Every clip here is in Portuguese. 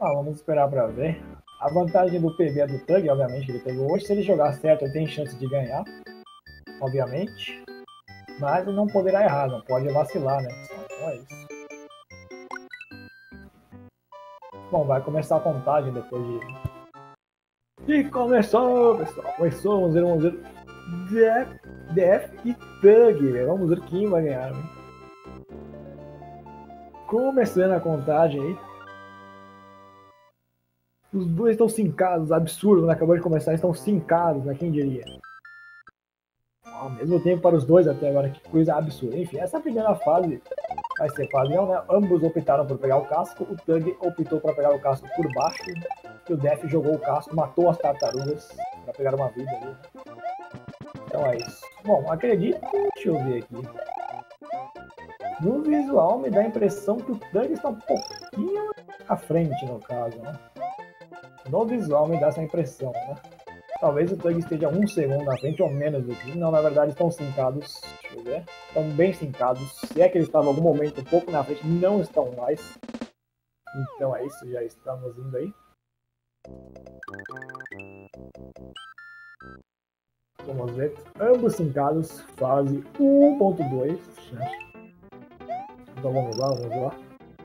Vamos esperar para ver. A vantagem do PB é do Thug, obviamente, que ele pegou hoje. Se ele jogar certo, ele tem chance de ganhar, obviamente. Mas ele não poderá errar, não pode vacilar, né, pessoal? Então é isso. Bom, vai começar a contagem depois de... E começou, pessoal. Começou, vamos ver. Def e Thug, velho. Vamos ver quem vai ganhar, hein? Começando a contagem aí. Os dois estão sincados, absurdo, né? Acabou de começar, estão sincados, né? Quem diria? Ao mesmo tempo para os dois até agora, que coisa absurda. Enfim, essa primeira fase vai ser padrão, né? Ambos optaram por pegar o casco, o Thug optou para pegar o casco por baixo, e o Def jogou o casco, matou as tartarugas para pegar uma vida ali. Então é isso. Bom, acredito, deixa eu ver aqui. No visual me dá a impressão que o Thug está um pouquinho à frente, no caso, né? No visual me dá essa impressão, né? Talvez o Thug esteja 1 segundo na frente ou menos do que. Não, na verdade estão sincados. Deixa eu ver. Estão bem sincados. Se é que eles estavam em algum momento um pouco na frente, não estão mais. Então é isso, já estamos indo aí. Vamos ver. Ambos sincados, fase 1.2. Então vamos lá.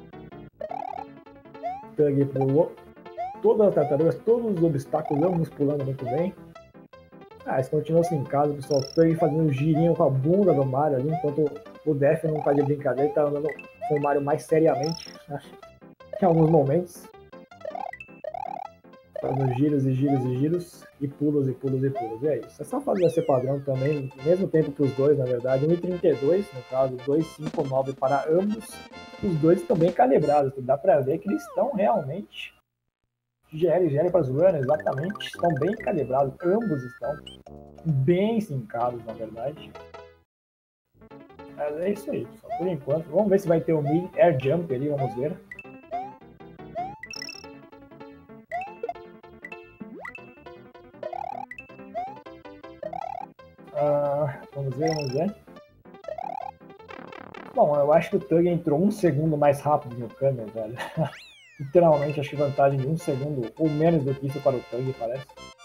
Thug pulou. Todas as tartarugas, todos os obstáculos, ambos pulando muito bem. Eles continuam assim em casa, pessoal. Thug fazendo um girinho com a bunda do Mario ali, enquanto o Def não tá de brincadeira, tá andando com o Mario mais seriamente, né? Em alguns momentos. Fazendo giros e giros e giros, e pulos e pulos e pulos. E é isso. Essa fase vai ser padrão também, mesmo tempo para os dois, na verdade. 1,32, no caso, 2,59 para ambos. Os dois estão bem calibrados, dá pra ver que eles estão realmente... GL para os runners, exatamente, estão bem calibrados, ambos estão bem sincados, na verdade. Mas é isso aí, só por enquanto. Vamos ver se vai ter o mid air jump ali, vamos ver. Vamos ver. Bom, eu acho que o Thug entrou 1 segundo mais rápido no câmera, velho. Literalmente, acho que vantagem de 1 segundo ou menos do que isso para o Thug, parece.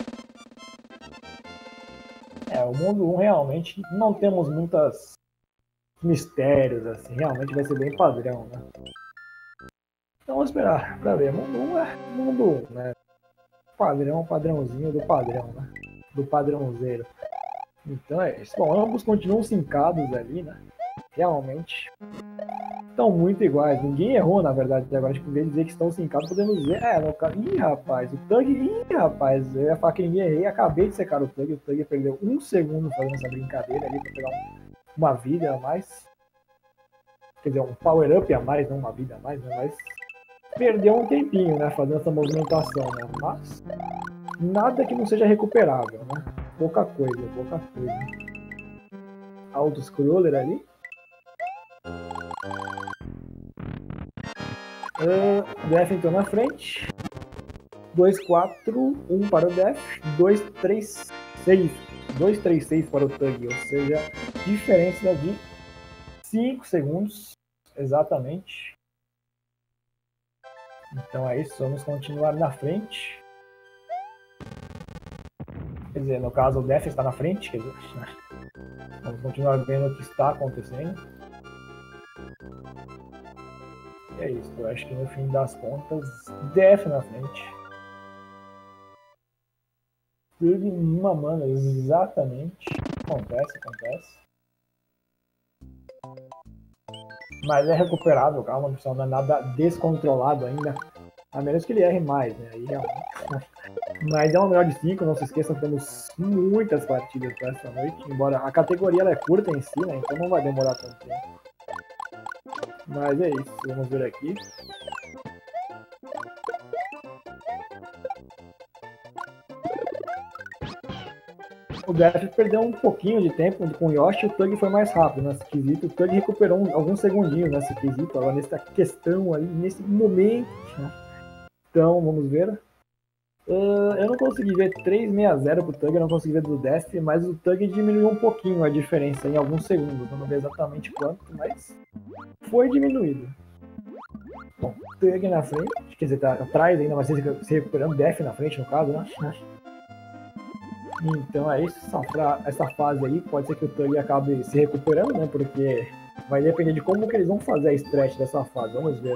O mundo 1 realmente não temos muitos mistérios, assim, realmente vai ser bem padrão, né? Então vamos esperar pra ver. Mundo 1 é mundo 1, né? Padrãozinho do padrão, né? Do padrãozeiro. Então é isso. Bom, ambos continuam sincados ali, né? Realmente. Estão muito iguais, ninguém errou na verdade até agora, tipo, em vez de dizer que estão sincados, podemos dizer, no caso, rapaz, o Thug, rapaz, eu ia falar que ninguém errei, acabei de secar o Thug perdeu 1 segundo fazendo essa brincadeira ali pra pegar uma vida a mais, quer dizer, um power up a mais, não uma vida a mais, né, mas perdeu um tempinho, né, fazendo essa movimentação, né, mas nada que não seja recuperável, né, pouca coisa. Auto-scroller ali. Def entrou na frente. 2, 4, 1 para o Def. 2, 3, 6 para o Thug. Ou seja, diferença de 5 segundos. Exatamente. Então é isso. Vamos continuar na frente. Quer dizer, no caso o Def está na frente. Quer dizer, vamos continuar vendo o que está acontecendo. É isso, eu acho que no fim das contas, Def na frente. Thug mamando, exatamente. Acontece. Mas é recuperável, calma, pessoal, não é nada descontrolado ainda. A menos que ele erre mais, né? Aí realmente. Mas é uma melhor de 5, não se esqueçam que temos muitas partidas para essa noite. Embora a categoria ela é curta em si, né? Então não vai demorar tanto tempo. Mas é isso, vamos ver aqui. O Def perdeu um pouquinho de tempo com o Yoshi, o Thug foi mais rápido nesse quesito. O Thug recuperou alguns segundinhos nesse quesito, agora nessa questão aí, nesse momento. Então, vamos ver. Eu não consegui ver 360 pro Thug, eu não consegui ver do Def, mas o Thug diminuiu um pouquinho a diferença em alguns segundos. Eu não sei exatamente quanto, mas foi diminuído. Bom, Thug na frente, Quer dizer, tá atrás ainda, mas se recuperando, Def na frente, no caso, né? Então é isso, essa fase aí, pode ser que o Tug acabe se recuperando, né? Porque vai depender de como que eles vão fazer a stretch dessa fase, vamos ver.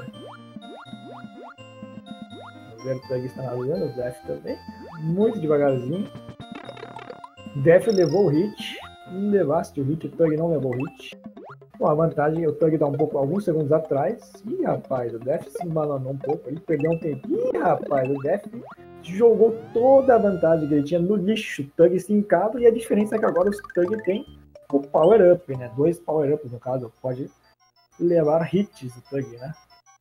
Vamos ver, o Tug está analisando, o Def também, muito devagarzinho. Def levou o hit, não levasse o hit, o Tug não levou o hit. Com a vantagem, o Tug tá alguns segundos atrás. Ih, rapaz, o Def se embananou um pouco, ele perdeu um tempinho. Ih, rapaz, o Def jogou toda a vantagem que ele tinha no lixo. O Tug estincado, e a diferença é que agora o Tug tem o Power Up, né? 2 Power Ups no caso, pode levar hits o Tug, né?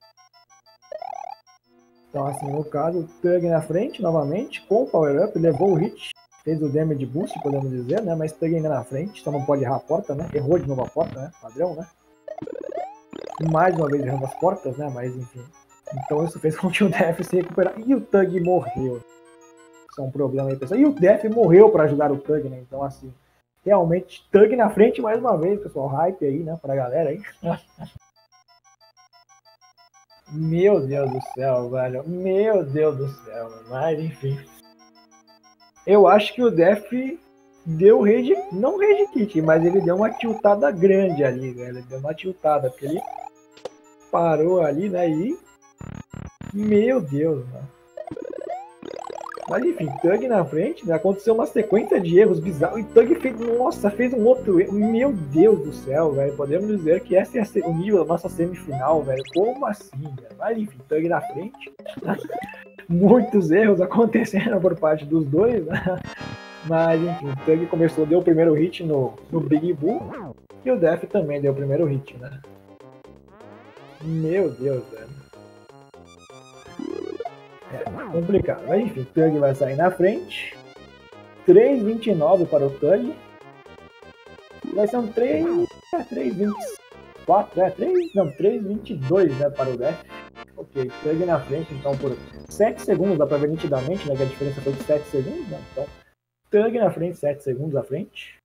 Então assim, no caso, o Tug na frente, novamente, com o Power Up, levou o hit. Fez o damage boost, podemos dizer, né? Mas Tug ainda na frente, só não pode errar a porta, né? Errou de novo a porta, né? Padrão, né? Mais uma vez errando as portas, né? Mas enfim. Então isso fez com que o Def se recuperasse. E o Tug morreu. Isso é um problema aí, pessoal. E o Def morreu para ajudar o Tug, né? Então assim, realmente, Tug na frente mais uma vez, pessoal. Hype aí, né? Pra galera aí. Meu Deus do céu, velho. Meu Deus do céu. Mas enfim. Eu acho que o Def deu rage, não rage kit, mas ele deu uma tiltada grande ali, velho. Ele deu uma tiltada, porque ele parou ali, né? E. Meu Deus, mano. Mas enfim, Tug na frente, né? Aconteceu uma sequência de erros bizarros. E Tug fez, nossa, fez um outro erro. Meu Deus do céu, velho. Podemos dizer que esse é o nível da nossa semifinal, velho. Como assim, velho? Mas enfim, Tug na frente. Muitos erros aconteceram por parte dos dois, né? Mas enfim, o Tug começou, deu o primeiro hit no Big Bull. E o Def também deu o primeiro hit, né? Meu Deus, velho. É complicado. Mas enfim, o Tug vai sair na frente. 3,29 para o Tug. Vai ser um 3,22, né, para o Def. Ok, Tug na frente, então por 7 segundos, dá pra ver nitidamente, né, que a diferença foi de 7 segundos, né? Então, Tug na frente, 7 segundos à frente.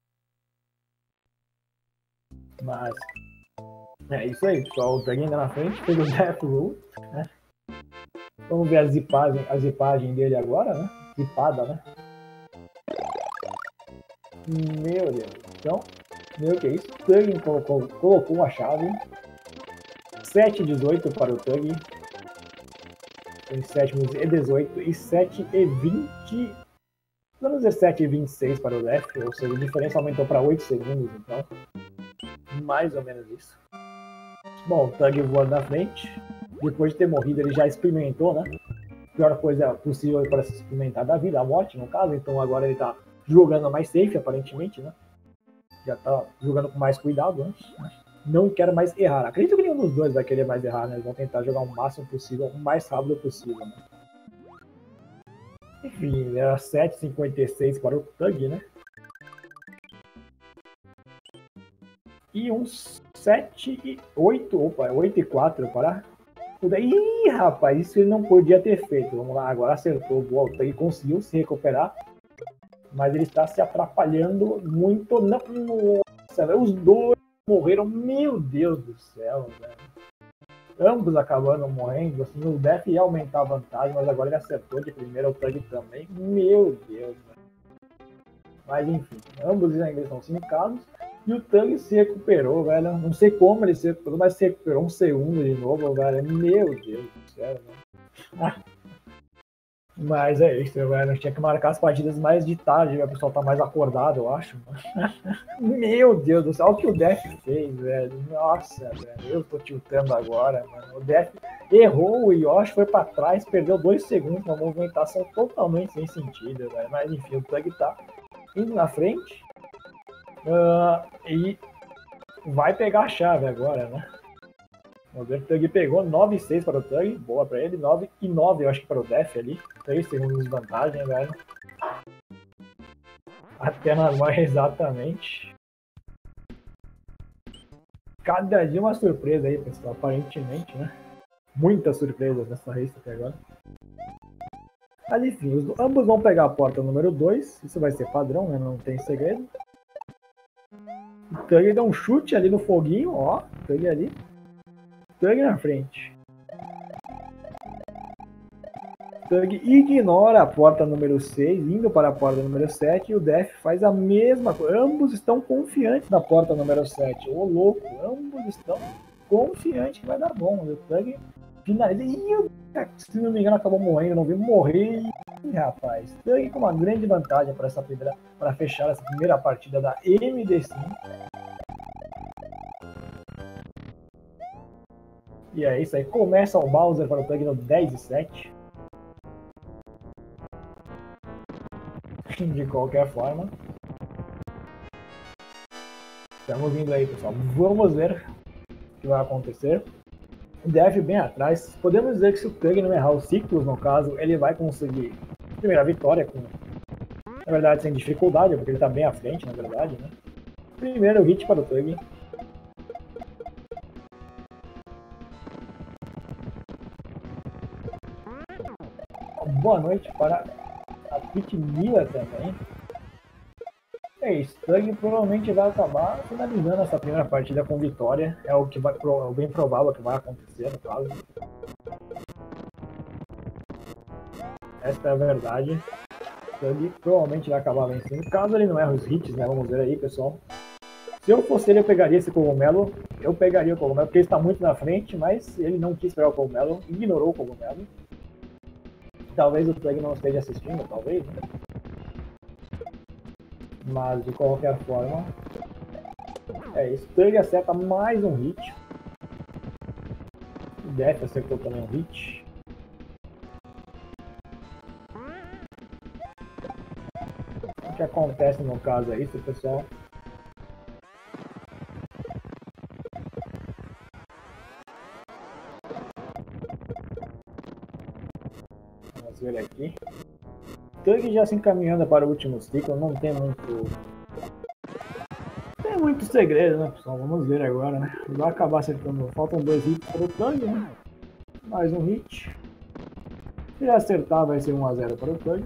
Mas, é isso aí, pessoal. O Tug ainda na frente, fez o Death Roll, né? Vamos ver a zipagem dele agora, né? Zipada, né? Meu Deus. Então, meu que é isso? Tug colocou uma chave. 7,18 para o Tug. Em sétimos e 18 e 7 e 20. Vamos dizer 7 e 26 para o Def, ou seja, a diferença aumentou para 8 segundos, então. Mais ou menos isso. Bom, o Tug voando na frente. Depois de ter morrido, ele já experimentou, né? A pior coisa possível para se experimentar da vida, a morte, no caso. Então agora ele tá jogando mais safe, aparentemente, né? Já tá jogando com mais cuidado, né? Não quero mais errar. Acredito que nenhum dos dois vai querer mais errar, né? Eles vão tentar jogar o máximo possível, o mais rápido possível, né? Enfim, era 7,56 para o Tug, né? E uns 7 e 8, opa, 8 e 4 para o Def. Ih, rapaz, isso ele não podia ter feito. Vamos lá, agora acertou. Boa, o Tug conseguiu se recuperar. Mas ele está se atrapalhando muito. Nossa, os dois morreram. Meu Deus do céu, velho. Ambos acabando morrendo. Assim, o Def ia aumentar a vantagem, mas agora ele acertou de primeira, o Tug também. Meu Deus, velho. Mas enfim, ambos ainda estão sincados. E o Tug se recuperou, velho. Não sei como ele se recuperou, mas se recuperou um segundo de novo, velho. Meu Deus do céu, velho. Mas é isso, velho. Tinha que marcar as partidas mais de tarde, o pessoal tá mais acordado, eu acho. Meu Deus do céu, olha o que o Def fez, velho. Nossa, velho. Eu tô tiltando agora, mano. O Def errou, o Yoshi foi pra trás, perdeu 2 segundos, uma movimentação totalmente sem sentido, velho. Mas enfim, o Tug tá indo na frente. E vai pegar a chave agora, né? Vamos ver, o Tug pegou 9,6 para o Tug, boa para ele, 9,9 eu acho que para o Def ali, 3 segundos de vantagem, velho. Até nas mãos, exatamente. Cada dia uma surpresa aí, pessoal, aparentemente, né? Muitas surpresas nessa race até agora. Mas enfim, ambos vão pegar a porta número 2, isso vai ser padrão, né? Não tem segredo. O Tug deu um chute ali no foguinho, ó, Tug ali. Tug na frente. Tug ignora a porta número 6, indo para a porta número 7, e o Def faz a mesma coisa. Ambos estão confiantes na porta número 7. Ô louco, ambos estão confiantes que vai dar bom. O Tug finaliza. E, se não me engano, acabou morrendo. Não vi morrer. E, rapaz, Tug com uma grande vantagem para fechar essa primeira partida da MD5. E é isso aí. Começa o Bowser para o Tug no 10-7. De qualquer forma, estamos indo aí, pessoal. Vamos ver o que vai acontecer. O Def bem atrás. Podemos dizer que se o Tug não errar os ciclos, no caso, ele vai conseguir a primeira vitória, na verdade sem dificuldade, porque ele está bem à frente, na verdade, né? Primeiro hit para o Tug. Boa noite para a Pitmila também. É isso, Tug provavelmente vai acabar finalizando essa primeira partida com vitória. É o que vai, bem provável que vai acontecer, no caso. Esta é a verdade. Tug provavelmente vai acabar vencendo, caso ele não erre os hits, né? Vamos ver aí, pessoal. Se eu fosse ele, eu pegaria esse cogumelo. Eu pegaria o cogumelo, porque ele está muito na frente, mas ele não quis pegar o cogumelo, ignorou o cogumelo. Talvez o Tug não esteja assistindo, talvez, né? Mas de qualquer forma, é isso. Tug acerta mais um hit. O Def acertou também um hit. O que acontece no caso é isso, pessoal. Vamos ver aqui. Tug já se encaminhando para o último ciclo, não tem muito segredo, né, pessoal? Vamos ver agora, né? Vai acabar acertando. Faltam 2 hits para o Tug, né? Mais um hit. Se acertar, vai ser 1-0 para o Tug.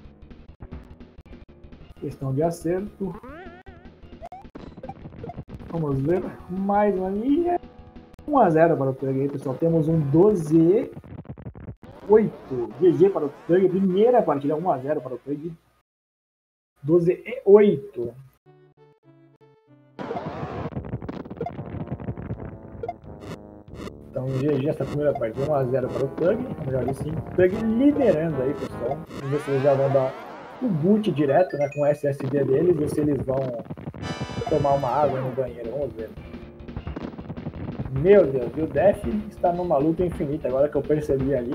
Questão de acerto. Vamos ver. Mais uma linha. 1-0 para o Tug aí, pessoal. Temos um 12-8. GG para o Tug. Primeira partida, 1-0 para o Tug. 12-8. Então, GG essa primeira partida, 1-0 para o Tug. Melhor assim, Tug liderando aí, pessoal. Vamos ver se eles já vão dar o boot direto, né, com o SSD deles, ou se eles vão tomar uma água no banheiro. Vamos ver. Meu Deus, o Def está numa luta infinita, agora que eu percebi ali.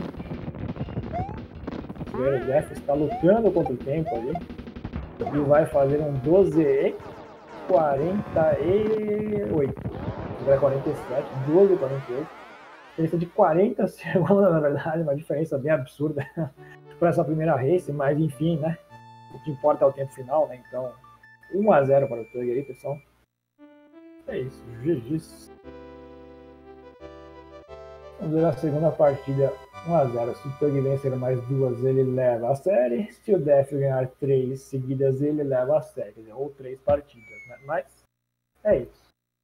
O Def está lutando contra o tempo ali. E vai fazer um 12-48. Vai 47, 12-48. Diferença de 40 segundos, na verdade, uma diferença bem absurda para essa primeira race, mas enfim, né? O que importa é o tempo final, né? Então, 1-0 para o Tug aí, pessoal. É isso, GG. Vamos ver a segunda partida, 1-0. Se o Tug vencer mais 2, ele leva a série. Se o Def ganhar 3 seguidas, ele leva a série, ou 3 partidas, né? Mas é isso.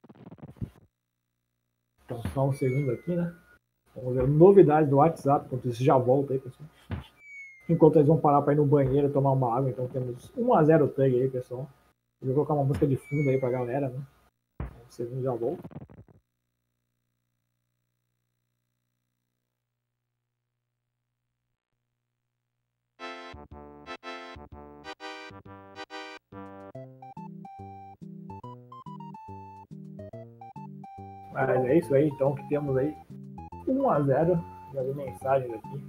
Então, só um segundo aqui, né? Vamos ver novidades do WhatsApp, enquanto isso já volta aí, pessoal. Enquanto eles vão parar para ir no banheiro tomar uma água, então temos 1-0 Tug aí, pessoal. Eu vou colocar uma música de fundo aí pra galera, né? Um segundo, já volto. Mas é isso aí, então, que temos aí 1-0. Já vi mensagens aqui.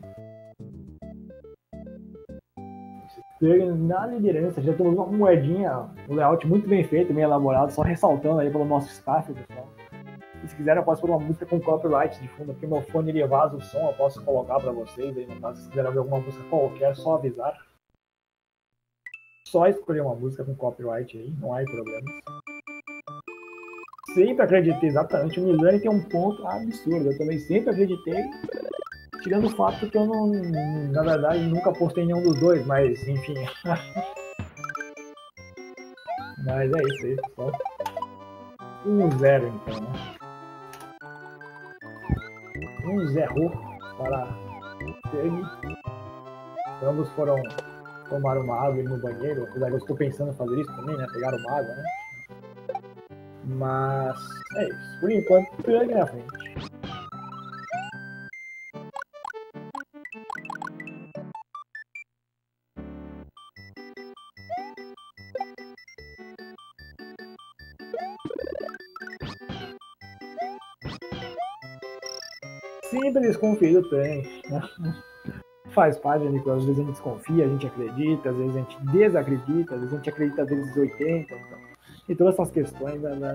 Na liderança, já temos uma moedinha, um layout muito bem feito, bem elaborado, só ressaltando aí pelo nosso staff, pessoal. E se quiserem, eu posso pôr uma música com copyright de fundo, porque meu fone ele vaza o som, eu posso colocar para vocês aí, no caso, se quiserem ouvir alguma música qualquer, só avisar. Só escolher uma música com copyright aí, não há problemas. Sempre acreditei, exatamente, o Milani tem um ponto absurdo, eu também sempre acreditei, tirando o fato que eu não, na verdade, nunca postei nenhum dos dois, mas enfim. Mas é isso aí, pessoal. 1-0 então, né? 1-0 para Tug. Ambos foram tomar uma água e ir no banheiro, apesar que eu estou pensando em fazer isso também, né? Pegar uma água, né? Mas é isso. Por enquanto, Tang na frente. Sempre desconfio do Tang, né? Faz parte, né? Às vezes a gente desconfia, a gente acredita, às vezes a gente desacredita, às vezes a gente acredita vezes 80, então. E todas essas questões, né?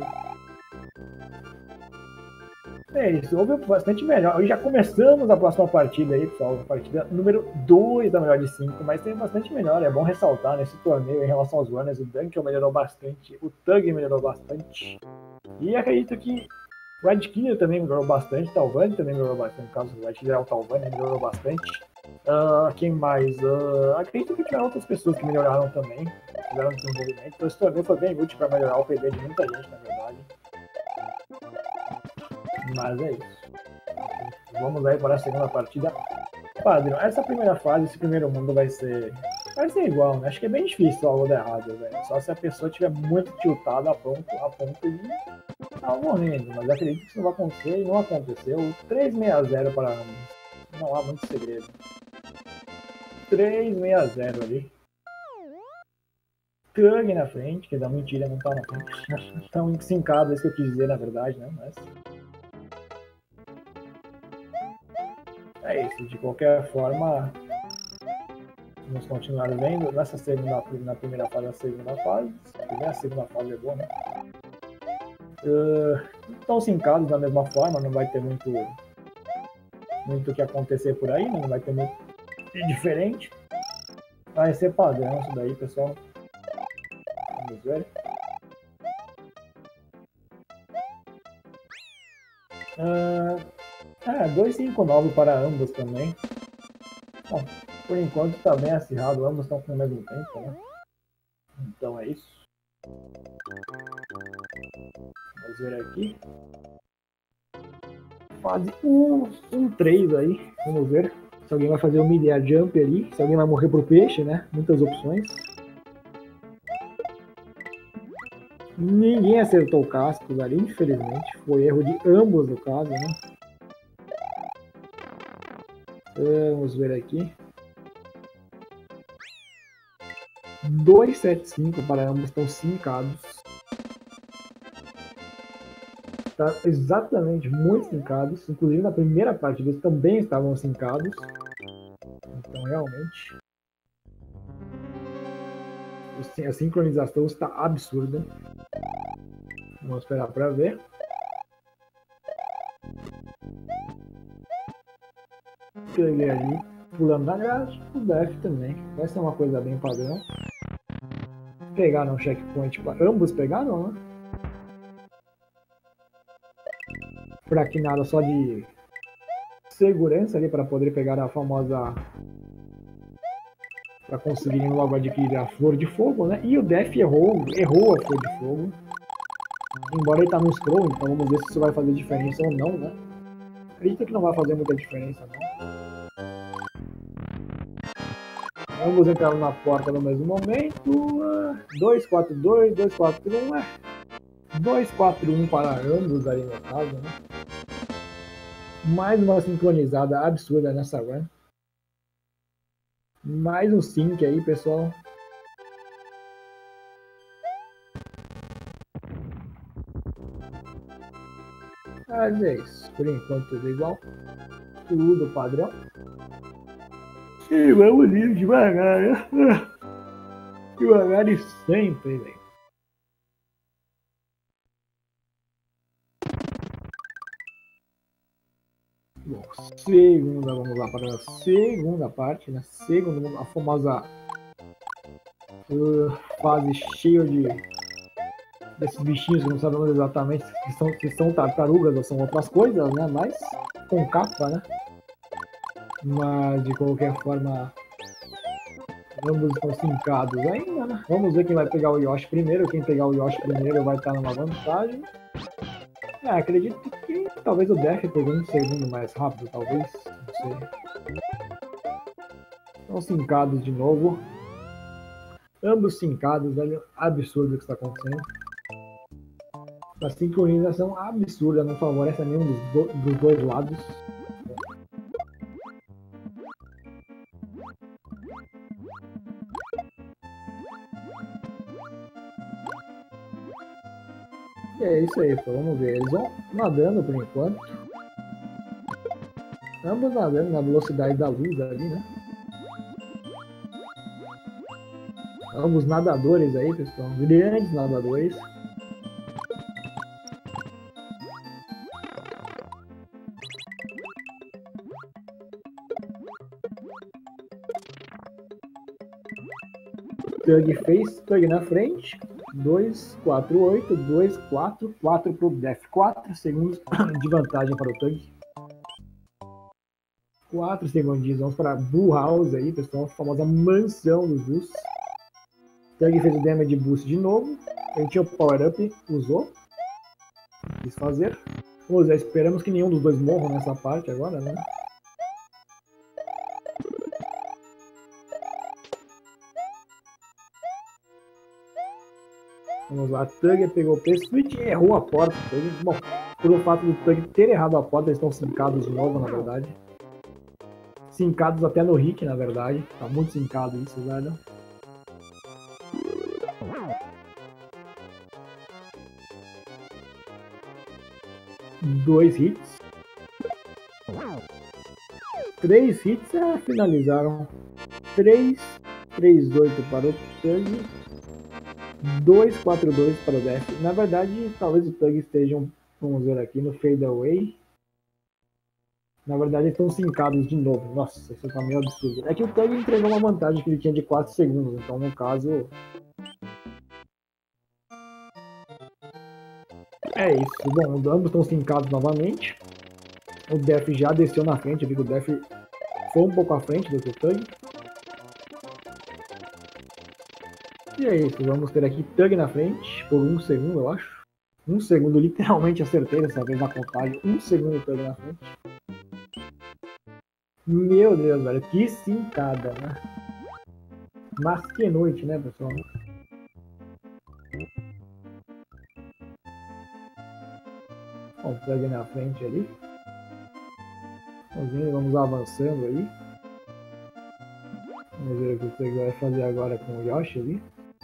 É isso, houve bastante melhor. Hoje já começamos a próxima partida aí, pessoal. A partida número 2 da melhor de 5, mas tem bastante melhor. É bom ressaltar nesse torneio em relação aos runners. O Dunkel melhorou bastante, o Tug melhorou bastante. E acredito que o Red Killer também melhorou bastante, Talvani também melhorou bastante. No caso, o Red Killer é o Talvani, melhorou bastante. Quem mais? Acredito que tiveram outras pessoas que melhoraram também, tiveram desenvolvimento. Então esse torneio foi bem útil para melhorar o PB de muita gente, na verdade. Mas é isso. Vamos aí para a segunda partida. Padrão, essa primeira fase, esse primeiro mundo vai ser igual, né? Acho que é bem difícil algo dar errado, velho. Só se a pessoa estiver muito tiltada a ponto de estar morrendo. Mas acredito que isso não vai acontecer e não aconteceu. 3-6-0 para ambos. Não há muito segredo. 3-6-0 ali. Tug na frente, que dá mentira, não tá na frente. Estão ensincados, é isso que eu quis dizer, na verdade, né? Mas é isso, de qualquer forma, vamos continuar vendo nessa na primeira fase, a segunda fase. A segunda fase é boa, né? Estão sincados da mesma forma, não vai ter muito o que acontecer por aí, né? Não vai ter muito diferente. Vai ser padrão isso daí, pessoal. Vamos ver. Uh, 2-5-9 para ambos também. Bom, por enquanto está bem acirrado, ambos estão com o mesmo tempo, né? Então é isso. Vamos ver aqui. Fase 1-3 aí. Vamos ver se alguém vai fazer o mid-air jump ali, se alguém vai morrer pro peixe, né? Muitas opções. Ninguém acertou o casco ali, infelizmente. Foi erro de ambos no caso, né? Vamos ver aqui. 2-7-5 para ambos, estão sincados. Tá exatamente muito sincados. Inclusive na primeira partida eles também estavam sincados. Então realmente a sincronização está absurda. Vamos esperar para ver. Peguei ali, pulando na grade, o Def também. Vai ser uma coisa bem padrão. Pegaram um checkpoint, ambos pegaram, né? Pra que nada, só de segurança ali para poder pegar a famosa, para conseguirem logo adquirir a flor de fogo, né? E o Def errou a flor de fogo. Embora ele tá no scroll, então vamos ver se isso vai fazer diferença ou não, né? Acredito que não vai fazer muita diferença, não. Ambos entraram na porta no mesmo momento. 2-4-2, 2-4-1, 2-4-1 para ambos aí no caso, né? Mais uma sincronizada absurda nessa run. Mais um sync aí, pessoal. Mas é isso. Por enquanto tudo igual. Tudo padrão. E vamos ir devagar, né? Devagar e sempre, velho. Bom, vamos lá para a segunda parte, né? A famosa fase cheia desses bichinhos que não sabemos exatamente se são tartarugas ou são outras coisas, né? Mas com capa, né? Mas de qualquer forma, ambos estão sincados ainda, né? Vamos ver quem vai pegar o Yoshi primeiro. Quem pegar o Yoshi primeiro vai estar numa vantagem. Acredito que talvez o Def pegou um segundo mais rápido, talvez. Não sei. Estão sincados de novo. Ambos sincados, velho. Absurdo o que está acontecendo. A sincronização absurda, não favorece a nenhum dos dois lados. E é isso aí, pô. Vamos ver. Eles vão nadando por enquanto. Ambos nadando na velocidade da luz ali, né? Ambos nadadores aí, pessoal. Grandes nadadores. Tug fez, Tug na frente. 2, 4, 8, 2, 4, 4 para o Def. 4 segundos de vantagem para o Tug. 4 segundinhos. Vamos para Bull House aí, pessoal. A famosa mansão dos Bulls. Tug fez o damage boost de novo. Ele tinha o power up, usou. Quis fazer. Vamos ver, esperamos que nenhum dos dois morram nessa parte agora, né? Vamos lá, Tug pegou o P-Switch e errou a porta. Bom, pelo fato do Tug ter errado a porta, eles estão sincados de novo, na verdade. Sincados até no Rick, na verdade. Tá muito sincado isso, velho. Dois hits. 3 hits, finalizaram. 3, 3-8 para o Tug. 2-4-2 para o Def. Na verdade, talvez o Tug esteja, vamos ver aqui, no fadeaway. Na verdade, eles estão sincados de novo. Nossa, isso tá meio absurdo. É que o Tug entregou uma vantagem que ele tinha de 4 segundos. Então, no caso... é isso. Bom, ambos estão sincados novamente. O Def já desceu na frente. Eu vi que o Def foi um pouco à frente do que o Tug. E é isso. Vamos ter aqui Tug na frente por 1 segundo, eu acho. 1 segundo, literalmente acertei dessa vez na contagem. 1 segundo Tug na frente. Meu Deus, velho. Que sincada, né? Mas que noite, né, pessoal? Bom, Tug na frente ali. Vamos avançando aí. Vamos ver o que o Tug vai fazer agora com o Yoshi ali.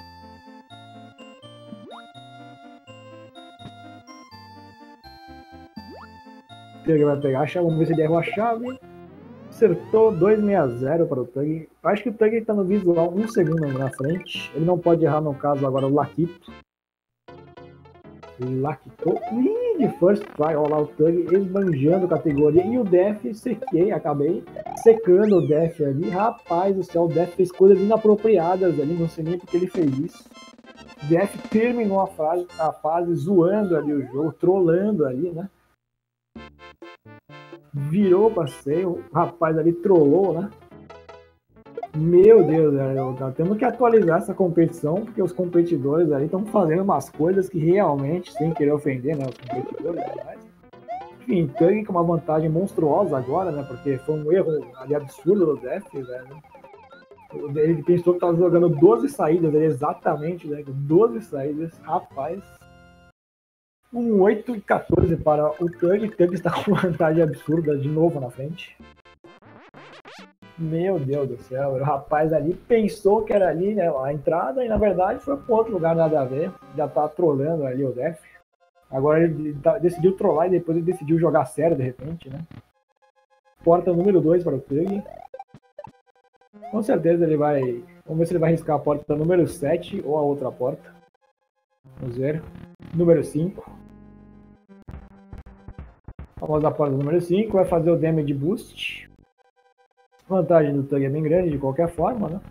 O Tug vai pegar a chave, vamos ver se ele errou a chave. Acertou 260 para o Tug. Acho que o Tug está no visual 1 segundo na frente. Ele não pode errar, no caso, agora o Laquito. Laquito. Ih, de first try. Olha lá o Tug esbanjando categoria. E o Def, acabei secando o Def ali. Rapaz do céu, o Def fez coisas inapropriadas ali. Não sei nem porque ele fez isso. O Def terminou a fase zoando ali o jogo, trollando ali, né? Virou o passeio, o rapaz ali trollou, né? Meu Deus, velho, temos que atualizar essa competição, porque os competidores ali estão fazendo umas coisas que realmente, sem querer ofender, né, os competidores, mas... Enfim, Tug com uma vantagem monstruosa agora, né, porque foi um erro ali absurdo do Def, velho. Ele pensou que estava jogando 12 saídas, exatamente, né, 12 saídas, rapaz... 8 e 14 para o Tug. Tug está com vantagem absurda de novo na frente. Meu Deus do céu, o rapaz ali pensou que era ali, né, a entrada, e na verdade foi para outro lugar, nada a ver. Já tá trolando ali o Def. Agora ele decidiu trollar e depois ele decidiu jogar sério de repente, né? Porta número 2 para o Tug. Com certeza ele vai... Vamos ver se ele vai riscar a porta número 7 ou a outra porta. Vamos ver. Número 5. Vamos à porta número 5, vai fazer o damage boost. A vantagem do Tug é bem grande de qualquer forma, né?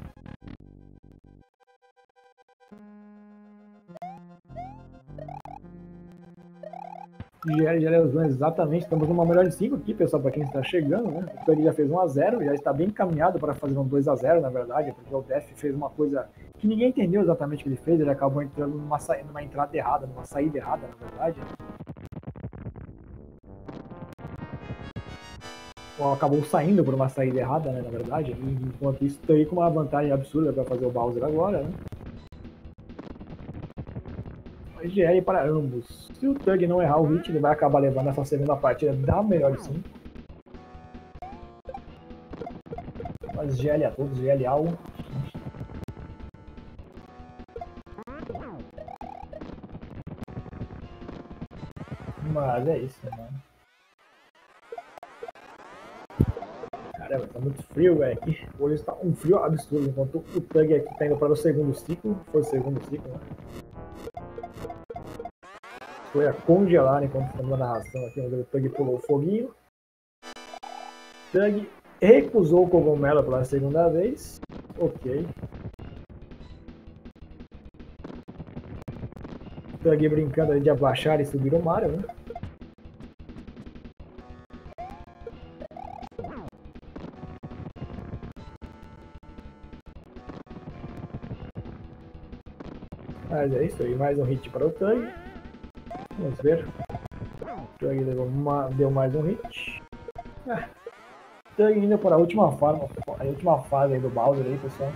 Gera os danos exatamente, estamos numa melhor de 5 aqui, pessoal, para quem está chegando, né? O Tug já fez 1-0, já está bem encaminhado para fazer um 2-0, na verdade, porque o Def fez uma coisa que ninguém entendeu exatamente o que ele fez, ele acabou entrando numa entrada errada, numa saída errada, na verdade. acabou saindo por uma saída errada, né, na verdade. Enquanto isso, tá aí com uma vantagem absurda para fazer o Bowser agora, né? GL para ambos. Se o Tug não errar o hit, ele vai acabar levando essa segunda partida da melhor de 5. Mas GL a todos, GL ao. Mas é isso, mano. Caramba, tá muito frio, velho. Hoje está um frio absurdo, enquanto o Tug aqui tá indo para o segundo ciclo. Foi o segundo ciclo, né? Foi a congelar enquanto estamos na narração aqui, onde o Tug pulou o foguinho. Tug recusou o cogumelo pela segunda vez. Ok. Tug brincando de abaixar e subir o Mario, né? Mas é isso aí, mais um hit para o Tug. Vamos ver. O Tug deu mais um hit. Tug indo para a última fase aí do Bowser aí, pessoal.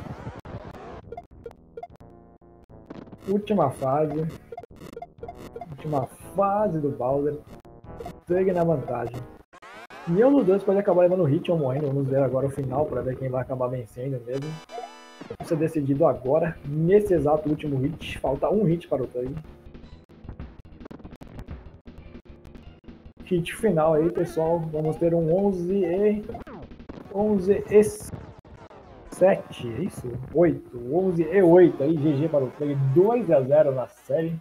Última fase do Bowser. Tug na vantagem. Nenhum dos dois pode acabar levando hit ou morrendo. Vamos ver agora o final para ver quem vai acabar vencendo mesmo. Vai ser decidido agora, nesse exato último hit. Falta um hit para o Tug. Hit final aí, pessoal. Vamos ter um 11 e 7, é isso? 8. 11 e 8 aí, GG para o Tug. 2-0 na série.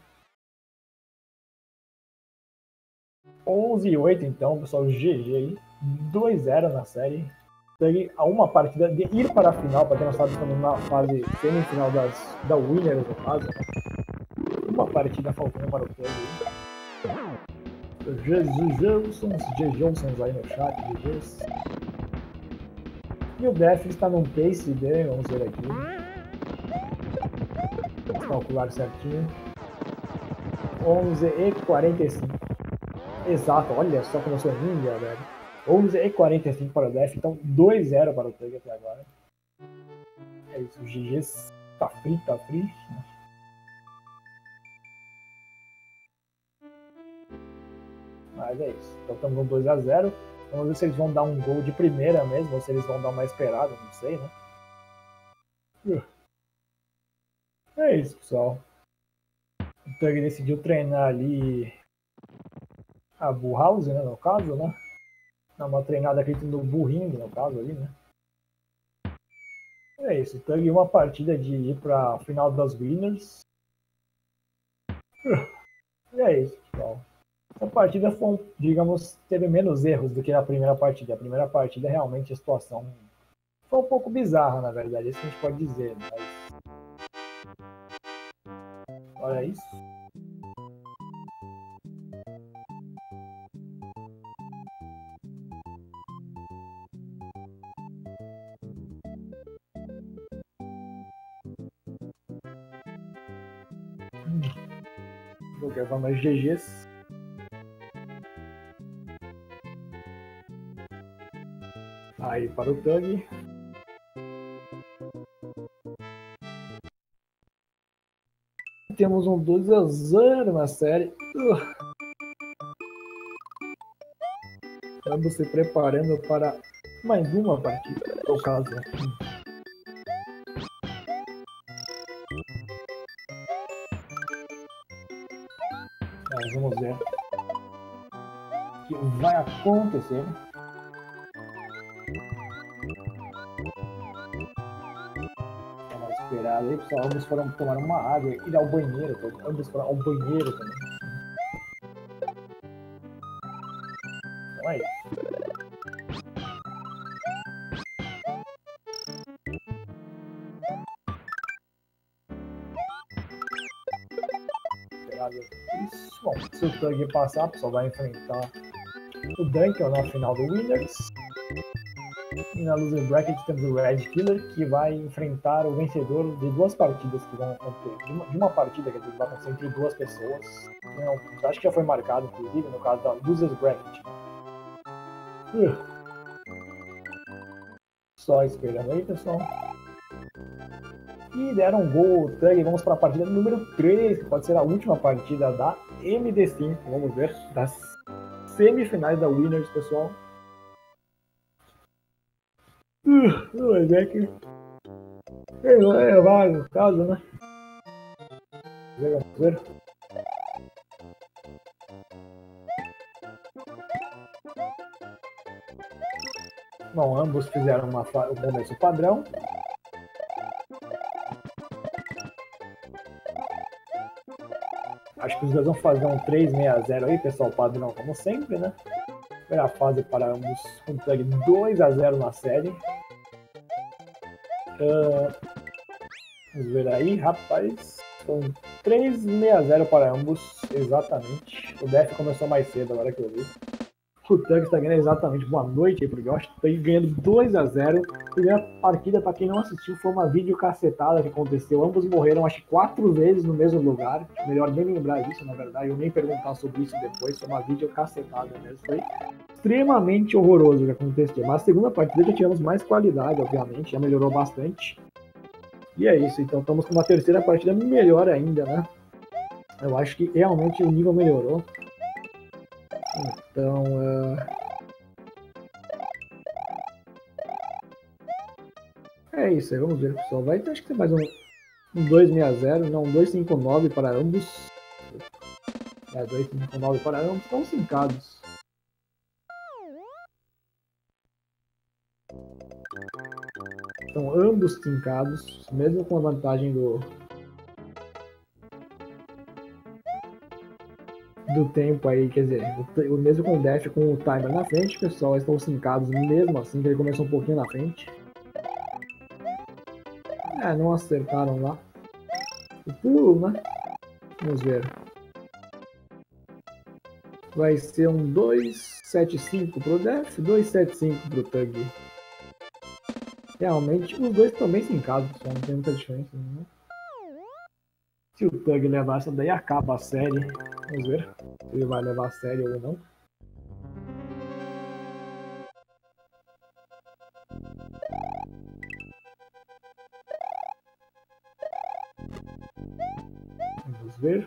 11 e 8 então, pessoal. GG aí. 2-0 na série. Tug a uma partida de ir para a final, para quem não sabe, estamos na fase semifinal da Winners, no caso. Uma partida faltando para o Tug. Johnsons aí no chat, GGs. E o Def está num pace de, vamos ver aqui. Vamos calcular certinho. 11 e 45. Exato, olha só como eu sou ninja, velho. 11 e 45 para o Def, então 2-0 para o Tug até agora. É isso, o GGs tá free, tá free. Mas é isso, então estamos no 2-0. Vamos ver se eles vão dar um gol de primeira mesmo, ou se eles vão dar uma esperada, não sei, né? É isso, pessoal. O Tug decidiu treinar ali a Bullhouse, né, no caso, né? Dá uma treinada aqui no burrinho, no caso ali, né? É isso, o Tug uma partida de ir pra final das Winners. E é isso, pessoal. Essa partida foi, digamos, teve menos erros do que a primeira partida. A primeira partida, realmente, a situação foi um pouco bizarra, na verdade. Isso que a gente pode dizer, mas... Olha isso. Vou gravar mais GGs. Aí para o Tug. Temos um 2-0 na série. Estamos se preparando para mais uma partida, no caso. Mas vamos ver o que vai acontecer. Vamos esperar aí, pessoal. Ambos foram tomar uma água, ir ao banheiro. Ambos foram ao banheiro também. Então é isso. Isso. Bom, se o Tug passar, o pessoal vai enfrentar o Dunkel na final do Winners. E na loser bracket temos o Red Killer, que vai enfrentar o vencedor de duas partidas que vão acontecer. De uma partida que vai acontecer entre duas pessoas. Acho que já foi marcado, inclusive, no caso da loser bracket. Só esperando aí, pessoal. E deram um gol, Tug. Vamos para a partida número 3, que pode ser a última partida da MD5. Vamos ver das semifinais da Winners, pessoal. Mas é que vai no caso, né? Vamos ver. Bom, ambos fizeram o começo padrão. Acho que os dois vão fazer um 3-6-0 aí, pessoal, padrão como sempre, né? Primeira fase para ambos com Tug 2-0 na série. Vamos ver aí, rapaz. São 3-6-0 para ambos, exatamente. O Def começou mais cedo, agora que eu vi. O Tug está ganhando exatamente. Boa noite aí pro Josh. Tug ganhando 2-0. Primeira partida, para quem não assistiu, foi uma videocacetada que aconteceu. Ambos morreram, acho que 4 vezes no mesmo lugar. Melhor nem lembrar disso, na verdade. Eu nem perguntar sobre isso depois. Foi uma videocacetada mesmo. Foi extremamente horroroso o que aconteceu. Mas a segunda partida já tivemos mais qualidade, obviamente. Já melhorou bastante. E é isso. Então estamos com uma terceira partida melhor ainda, né? Eu acho que realmente o nível melhorou. Então, é isso aí, vamos ver, pessoal. Vai ter, acho que tem mais um 2-6-0, não, um 2-5-9 para ambos. 2-5-9 para ambos, estão sincados. Estão ambos sincados, mesmo com a vantagem do tempo aí, quer dizer, o mesmo com o Def com o timer na frente, pessoal, estão sincados mesmo assim, que ele começou um pouquinho na frente. Não acertaram lá o pulo, né? Vamos ver. Vai ser um 2-7-5 pro Def, 2-7-5 pro Tug. Realmente, os dois estão bem sincados, só não tem muita diferença, né? Se o Tug levar essa daí, acaba a série. Vamos ver se ele vai levar a série ou não. Vamos ver.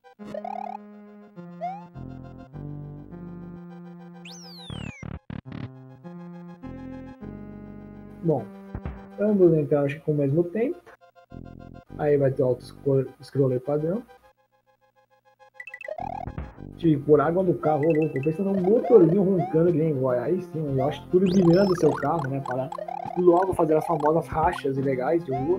Bom, ambos entraram acho que com o mesmo tempo. Aí vai ter o auto-scroller padrão. Tive por água do carro, louco. Pensando num motorzinho roncando que nem voz. Aí sim, eu acho turbinando seu carro, né? Para logo fazer as famosas rachas ilegais de rua.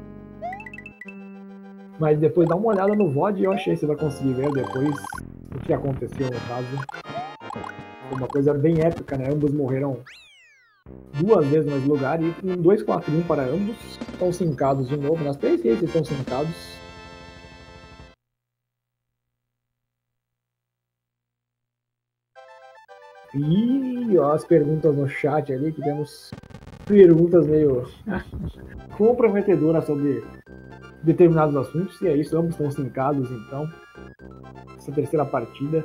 Mas depois dá uma olhada no VOD e eu achei que você vai conseguir ver depois o que aconteceu no caso. Foi uma coisa bem épica, né? Ambos morreram 2 vezes no mesmo lugar e um 2-4-1 para ambos. Estão sincados de novo. Nas 3 vezes estão sincados. E ó, as perguntas no chat ali, que temos perguntas meio comprometedoras sobre determinados assuntos. E é isso, ambos estão sincados então. Essa terceira partida.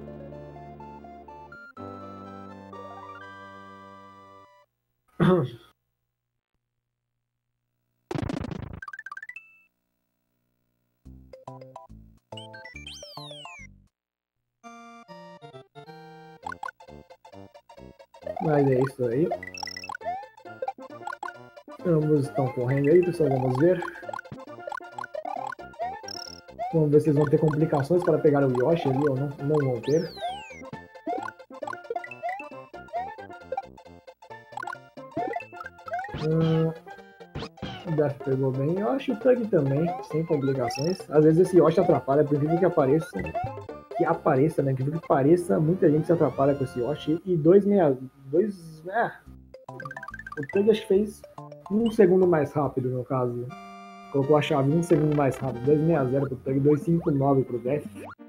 Mas é isso aí. Ambos estão correndo aí, pessoal. Vamos ver. Vamos ver se eles vão ter complicações para pegar o Yoshi ali ou não, não vão ter. O Def pegou bem. Eu acho o Tug também, sem complicações. Às vezes esse Yoshi atrapalha, por incrível que apareça. Né? Que pareça, muita gente se atrapalha com esse Yoshi. E 2-6-2. O Tug acho que fez 1 segundo mais rápido, no caso. Colocou a chave 1 segundo mais rápido. 2-6-0 pro Tug, 2-5-9 pro Def.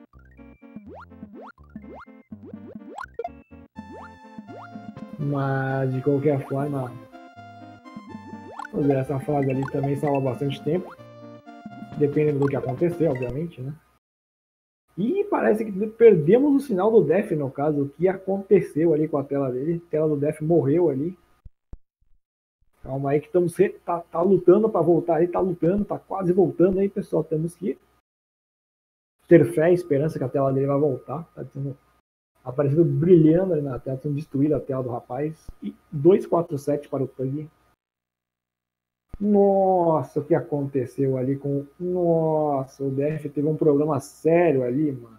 Mas de qualquer forma, vamos ver, essa fase ali também salva bastante tempo. Dependendo do que acontecer, obviamente, né? E parece que perdemos o sinal do Def, no caso. O que aconteceu ali com a tela dele. A tela do Def morreu ali. Calma aí que estamos tá lutando para voltar aí, tá lutando, tá quase voltando aí, pessoal. Temos que ter fé e esperança que a tela dele vai voltar. Tá aparecendo brilhando ali na tela, sendo destruída a tela do rapaz. E 247 para o Pug. Nossa, o que aconteceu ali com. Nossa, o DF teve um problema sério ali, mano.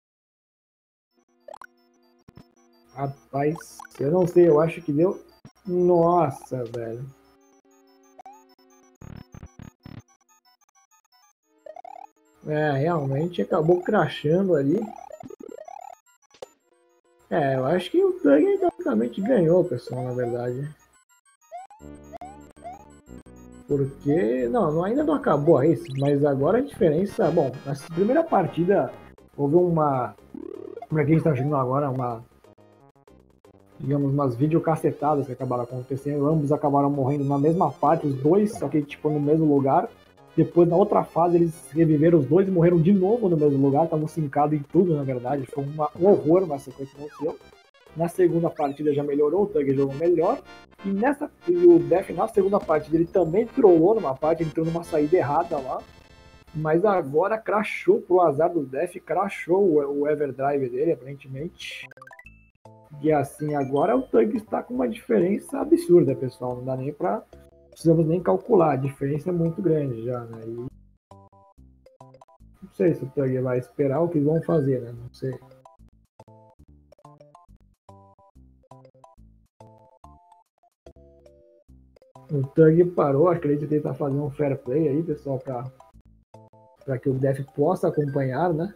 Rapaz, eu não sei, eu acho que deu. Nossa, velho. Realmente acabou crashando ali. Eu acho que o Tug praticamente ganhou, pessoal, na verdade. Porque, não, ainda não acabou a race, mas agora a diferença. Bom, na primeira partida houve uma. Como é que a gente tá jogando agora? Digamos, umas videocacetadas que acabaram acontecendo. Ambos acabaram morrendo na mesma parte, os dois, só que tipo no mesmo lugar. Depois, na outra fase, eles reviveram os dois e morreram de novo no mesmo lugar. Estavam sincados em tudo, na verdade. Foi um horror, mas essa coisa que aconteceu. Na segunda partida já melhorou, o Tug jogou melhor. E o Def, na segunda partida, ele também trollou numa parte, entrou numa saída errada lá. Mas agora crashou pro azar do Def, crashou o Everdrive dele, aparentemente. E assim, agora o Tug está com uma diferença absurda, pessoal. Não dá nem pra. Precisamos nem calcular, a diferença é muito grande já, né? E não sei se o Tug vai esperar o que vão fazer, né? Não sei. O Tug parou, acredito que ele tá fazendo um fair play aí, pessoal, para que o Def possa acompanhar, né?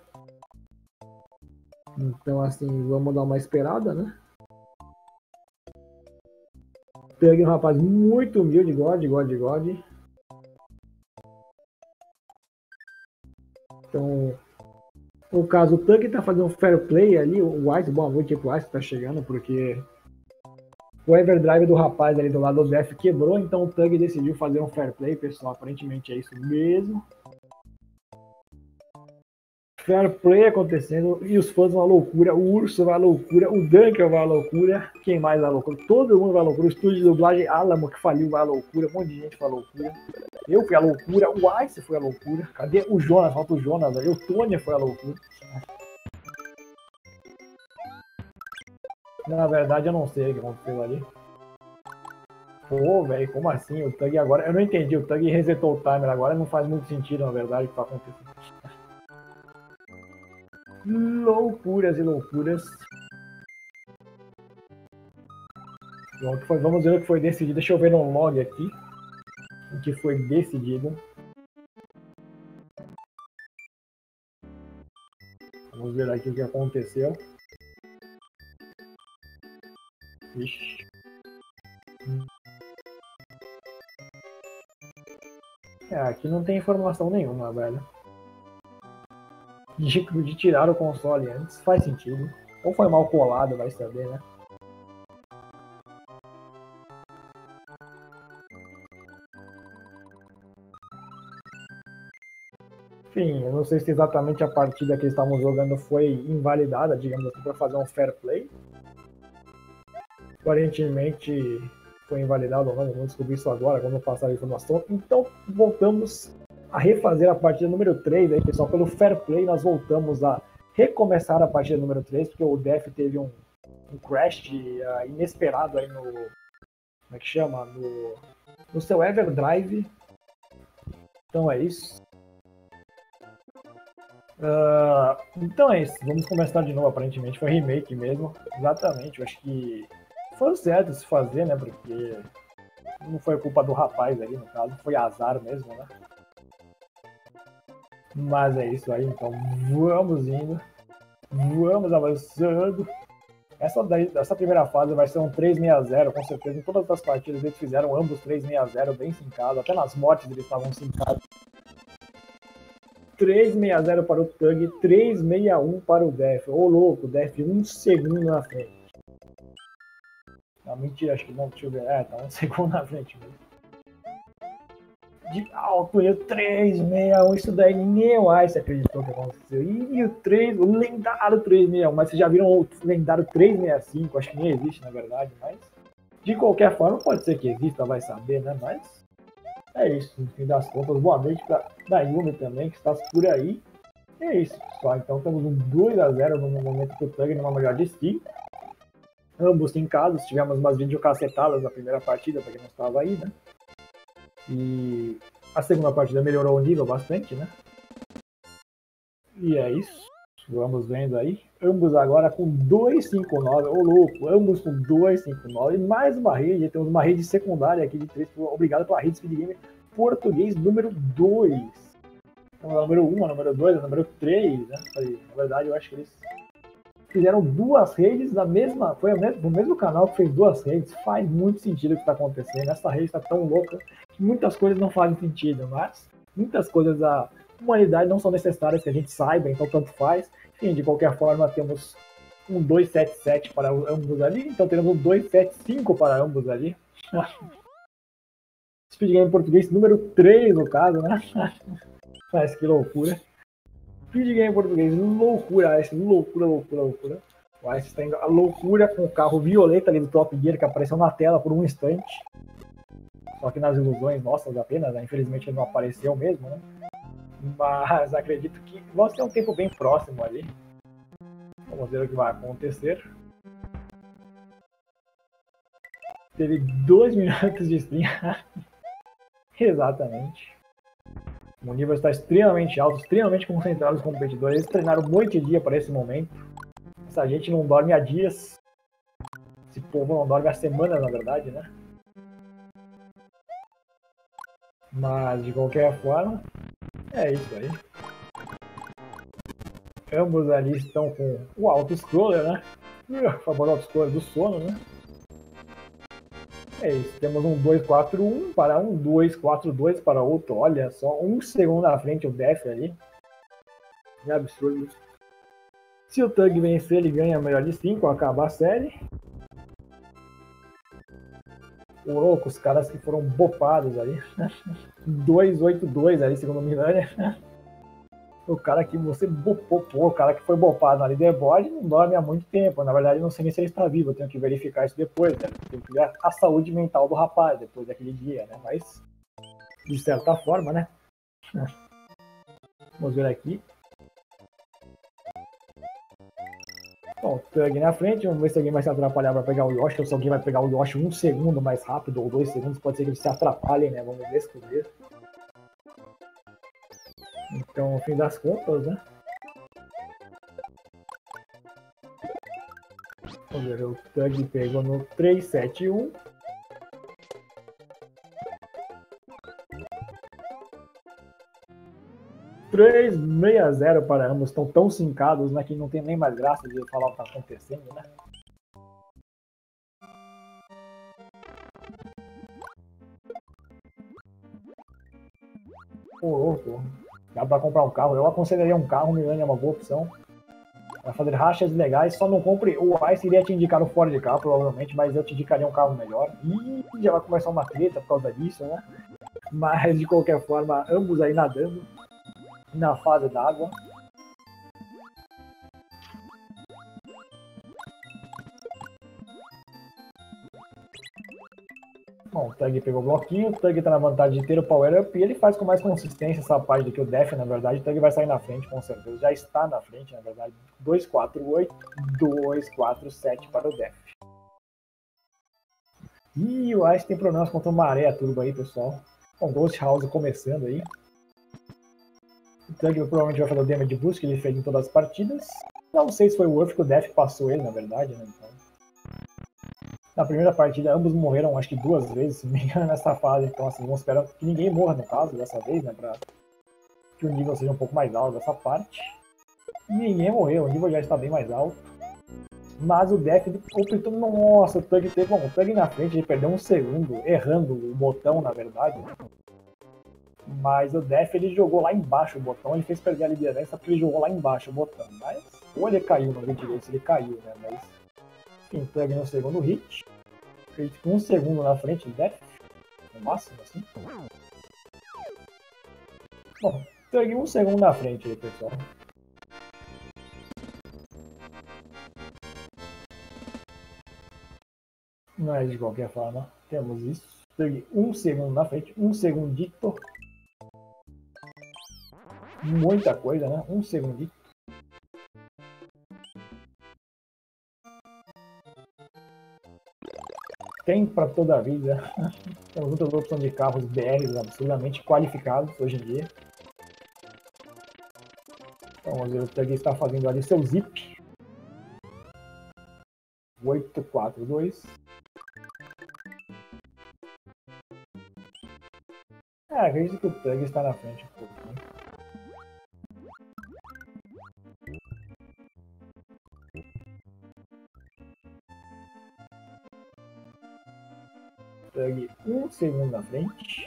Então, assim, vamos dar uma esperada, né? Tug é um rapaz muito humilde, God. Então, no caso, o Tug tá fazendo um fair play ali, o White, boa noite pro White, tá chegando, porque o Everdrive do rapaz ali do lado do Def quebrou, então o Tug decidiu fazer um fair play, pessoal. Aparentemente é isso mesmo. Fair play acontecendo e os fãs vão à loucura. O Urso vai à loucura, o Dunker vai à loucura. Quem mais vai à loucura? Todo mundo vai à loucura. O estúdio de dublagem Alamo que faliu vai à loucura. Um monte de gente vai à loucura. Eu fui à loucura. O Ice foi à loucura. Cadê o Jonas? Falta o Jonas aí. O Tônia foi à loucura. Na verdade, eu não sei o que aconteceu ali. Pô, velho, como assim? O Tug agora. Eu não entendi. O Tug resetou o timer agora. Não faz muito sentido, na verdade, o que tá acontecendo. Loucuras e loucuras. Vamos ver o que foi decidido. Deixa eu ver no log aqui. O que foi decidido. Vamos ver aqui o que aconteceu. Ixi. Aqui não tem informação nenhuma, velho. De tirar o console antes faz sentido. Ou foi mal colado, vai saber, né? Enfim, eu não sei se exatamente a partida que eles estavam jogando foi invalidada, digamos assim, para fazer um fair play. Aparentemente foi invalidado ou não, vamos descobrir isso agora, quando eu passar a informação. Então, voltamos a refazer a partida número 3, aí, pessoal, pelo fair play, nós voltamos a recomeçar a partida número 3, porque o Def teve um crash inesperado aí no... Como é que chama? No seu Everdrive. Então é isso. Então é isso, vamos começar de novo, aparentemente foi remake mesmo, exatamente, eu acho que foi o certo se fazer, né, porque não foi culpa do rapaz ali, no caso, foi azar mesmo, né. Mas é isso aí, então vamos indo, vamos avançando. Essa primeira fase vai ser um 3-6-0, com certeza, em todas as partidas eles fizeram ambos 3-6-0, bem sincados, até nas mortes eles estavam sincados. 3-6-0 para o Tug, 3-6-1 para o Def. Ô louco, Def 1 segundo na frente. Não, mentira, acho que não, deixa eu ver. Tá 1 segundo na frente mesmo. De alcunha, 3-6-1, isso daí nem o Ice acreditou que aconteceu. E o lendário 3-6-1, mas vocês já viram o lendário 3-6-5, acho que nem existe na verdade, mas De qualquer forma, pode ser que exista, vai saber, né? Mas é isso, no fim das contas. Boa noite para Dayumi também, que está por aí. E é isso, pessoal. Então temos um 2-0 no momento que o Tug numa melhor de 5. Ambos em casa, tivemos umas videocacetadas na primeira partida, para quem não estava aí, né? E a segunda partida melhorou o nível bastante, né? E é isso. Vamos vendo aí. Ambos agora com 259. Ô louco, ambos com 259. Mais uma rede. Temos uma rede secundária aqui de 3. Obrigado pela rede Speed Gamer português número 2. Então, a número 1, a número 2, a número 3. Né? Na verdade, eu acho que eles fizeram duas redes da mesma. Foi no mesmo canal que fez duas redes. Faz muito sentido o que está acontecendo. Essa rede está tão louca que muitas coisas não fazem sentido, mas muitas coisas da humanidade não são necessárias que a gente saiba, então tanto faz. Enfim, de qualquer forma, temos um 277 para ambos ali, então teremos um 275 para ambos ali. Speed Game português número 3 no caso, né? Mas que loucura. Speed Game português, loucura, Ice, loucura. O Ice está indo a loucura com o carro violeta ali do Top Gear que apareceu na tela por um instante. Só que nas ilusões nossas apenas, né? Infelizmente ele não apareceu mesmo, né? Mas acredito que vamos ter um tempo bem próximo ali. Vamos ver o que vai acontecer. Teve 2 minutos de stream. Exatamente. O nível está extremamente alto, extremamente concentrado os competidores. Eles treinaram noite e dia para esse momento. Essa gente não dorme há dias. Esse povo não dorme há semanas, na verdade, né? Mas, de qualquer forma, é isso aí. Ambos ali estão com o auto-scroller, né? O famoso auto-scroller do sono, né? É isso. Temos um 2-4-1 para um 2-4-2 para outro. Olha só, um segundo à frente o Def ali. É absurdo. Se o Tug vencer, ele ganha a melhor de 5, acaba a série. O louco, os caras que foram bopados ali. 2-8-2 ali, segundo o Milânia. O cara que você bopou, o cara que foi bopado na leaderboard não dorme há muito tempo. Na verdade, eu não sei nem se ele está vivo, eu tenho que verificar isso depois, né? Tenho que ver a saúde mental do rapaz depois daquele dia, né? Mas, de certa forma, né? Vamos ver aqui. Bom, Tug na frente, vamos ver se alguém vai se atrapalhar para pegar o Yoshi, ou se alguém vai pegar o Yoshi 1 segundo mais rápido, ou 2 segundos, pode ser que eles se atrapalhem, né? Vamos descobrir. Então, no fim das contas, né? Vamos ver, o Tug pegou no 3-7-1. $3-6-0 para ambos, estão tão sincados, né, que não tem nem mais graça de falar o que está acontecendo, né? Pô, dá para comprar um carro, eu aconselharia um carro, o Millennium é uma boa opção. Para fazer rachas legais, só não compre. O Ice iria te indicar um Ford Ka, provavelmente, mas eu te indicaria um carro melhor. E já vai começar uma treta por causa disso, né? Mas de qualquer forma, ambos aí nadando na fase d'água. Bom, o Tug pegou o bloquinho, o Tug tá na vantagem de ter o Power Up e ele faz com mais consistência essa parte do que o Def, na verdade. O Tug vai sair na frente, com certeza. Já está na frente, na verdade. 2-4-8, 2-4-7 para o Def. Ih, o Ice tem problemas contra o Maré Turbo aí, pessoal. Com o Ghost House começando aí. O Tug provavelmente vai fazer o damage boost que ele fez em todas as partidas. Não sei se foi o Worth que o Def passou ele, na verdade, né? Então, na primeira partida, ambos morreram, acho que 2 vezes, se não me engano, nessa fase. Então, assim, vamos esperar que ninguém morra, no caso, dessa vez, né? Pra que o nível seja um pouco mais alto dessa parte. E ninguém morreu, o nível já está bem mais alto. Mas o Def optou, nossa, o Tug teve, bom, o Tug na frente, ele perdeu um segundo, errando o botão, na verdade. Mas o Def, ele jogou lá embaixo o botão, ele fez perder a liderança porque ele jogou lá embaixo o botão. Mas, ou ele caiu, não vi direito se ele caiu, né? Mas, enfim, Tug no segundo hit. Acredito que 1 segundo na frente do Def, no máximo, assim. Bom, Tug 1 segundo na frente aí, pessoal. Mas de qualquer forma, temos isso. Peguei 1 segundo na frente, 1 segundito. Muita coisa, né? 1 segundito. Tem para toda a vida. Temos muitas opções de carros BRs absurdamente qualificados hoje em dia. Então, vamos ver, o Tug está fazendo ali seu zip. 842. Acredito que o Tug está na frente um pouco, né? Tug 1 segundo na frente.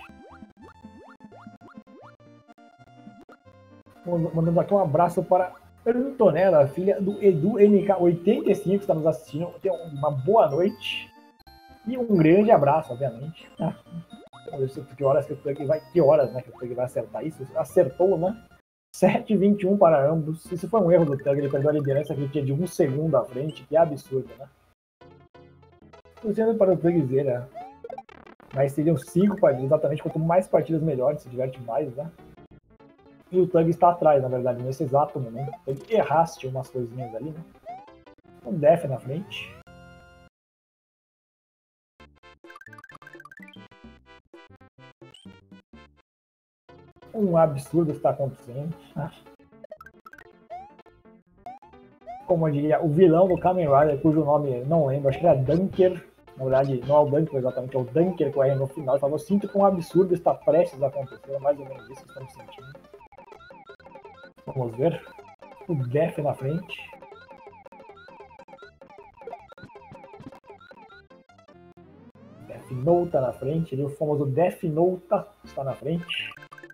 Mandando aqui um abraço para Antonella, filha do Edu NK85, que está nos assistindo. Tenha uma boa noite. E um grande abraço, obviamente. Vamos ver que horas que o Tug vai. Que horas, né? Que o Tug vai acertar isso. Acertou, né? 7,21 para ambos. Isso foi um erro do Tug. Ele perdeu a liderança que ele tinha de 1 segundo à frente. Que absurdo, né? Torcendo para o Tug dizer, né? Mas seriam 5 partidas, exatamente. Quanto mais partidas, melhor. Se diverte mais, né? E o Tug está atrás, na verdade, nesse exato momento. Ele erraste umas coisinhas ali, né? Um Def na frente. Um absurdo está acontecendo. Como eu diria, o vilão do Kamen Rider, cujo nome não lembro, acho que era Dunker. Na verdade, não é o Dunker exatamente, é o Dunker que vai no final. Ele falou, sinto que um absurdo está prestes a acontecer. É mais ou menos isso que estamos sentindo. Vamos ver. O Def na frente. Death Note na frente. Ali, o famoso Death Note está na frente.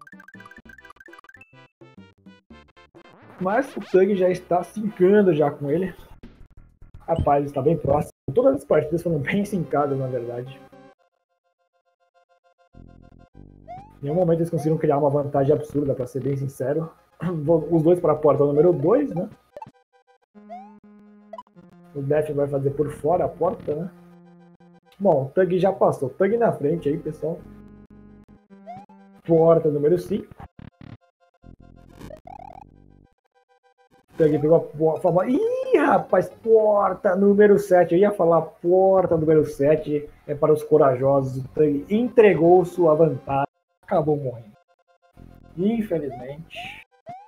Mas o Tug já está sincando já com ele. Rapaz, está bem próximo. Todas as partidas foram bem sincadas, na verdade. Em nenhum momento eles conseguiram criar uma vantagem absurda, para ser bem sincero. Os dois para a porta número 2, né? O Def vai fazer por fora a porta, né? Bom, o Tug já passou. Tug na frente aí, pessoal. Porta número 5. Tug pegou a famosa... Ih, rapaz, porta número 7. Eu ia falar porta número 7 é para os corajosos. O Tug entregou sua vantagem. Acabou morrendo. Infelizmente.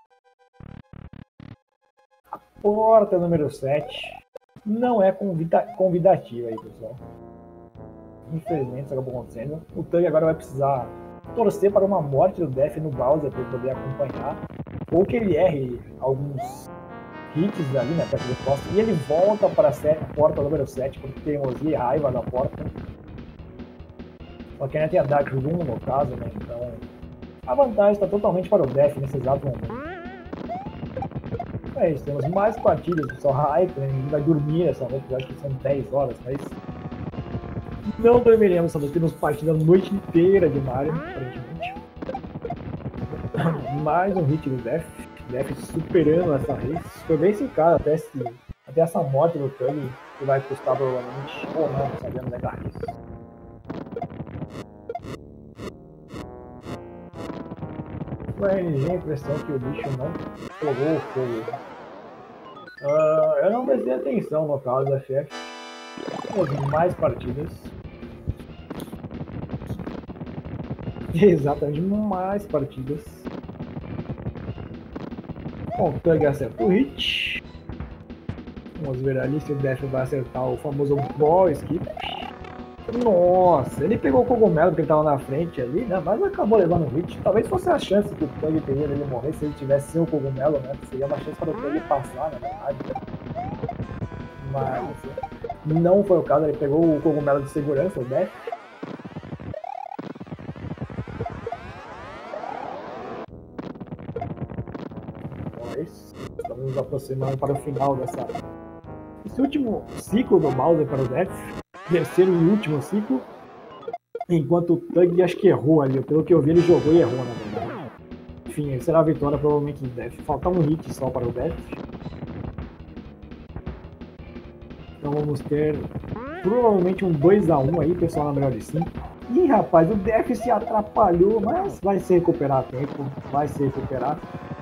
A porta número 7 não é convidativa aí, pessoal. Infelizmente isso acabou acontecendo. O Tug agora vai precisar torcer para uma morte do Def no Bowser para ele poder acompanhar. Ou que ele erre alguns hits ali, né, perto do posto. E ele volta para a porta número 7 por teimosia e raiva da porta. Só que ainda tem a Dark Room no caso, né? Então a vantagem está totalmente para o Def nesse exato momento. É isso, temos mais partidas, pessoal. Raikkonen, a gente vai dormir essa noite, já que são 10 horas, mas não dormiremos essa noite. Temos partida a noite inteira de Mario, aparentemente. Mais um hit do Def. Def superando essa race. Foi bem sincado até essa morte do Tug, que vai custar provavelmente, ou não sabemos ainda a race. Com a RNG, a impressão que o bicho não pegou o fogo. Eu não prestei atenção no caso da FF. Temos mais partidas. Exatamente, mais partidas. Bom, o Tug acerta o hit. Vamos ver ali se o Def vai acertar o famoso ball skip. Nossa, ele pegou o cogumelo porque ele estava na frente ali, né? Mas acabou levando o hit. Talvez fosse a chance que o Tug teria ele morrer se ele tivesse sem o cogumelo, né? Seria uma chance para o Tug passar, na verdade. Mas não foi o caso, ele pegou o cogumelo de segurança, o Def. Estamos nos aproximando para o final esse último ciclo do Bowser para o Def. Terceiro e último ciclo. Enquanto o Tug acho que errou ali. Pelo que eu vi, ele jogou e errou, na verdade. Enfim, será a vitória provavelmente do Def. Falta um hit só para o Def. Então vamos ter provavelmente um 2-1 aí, pessoal, na melhor de 5. Ih, rapaz, o Def se atrapalhou, mas vai se recuperar a tempo, vai se recuperar.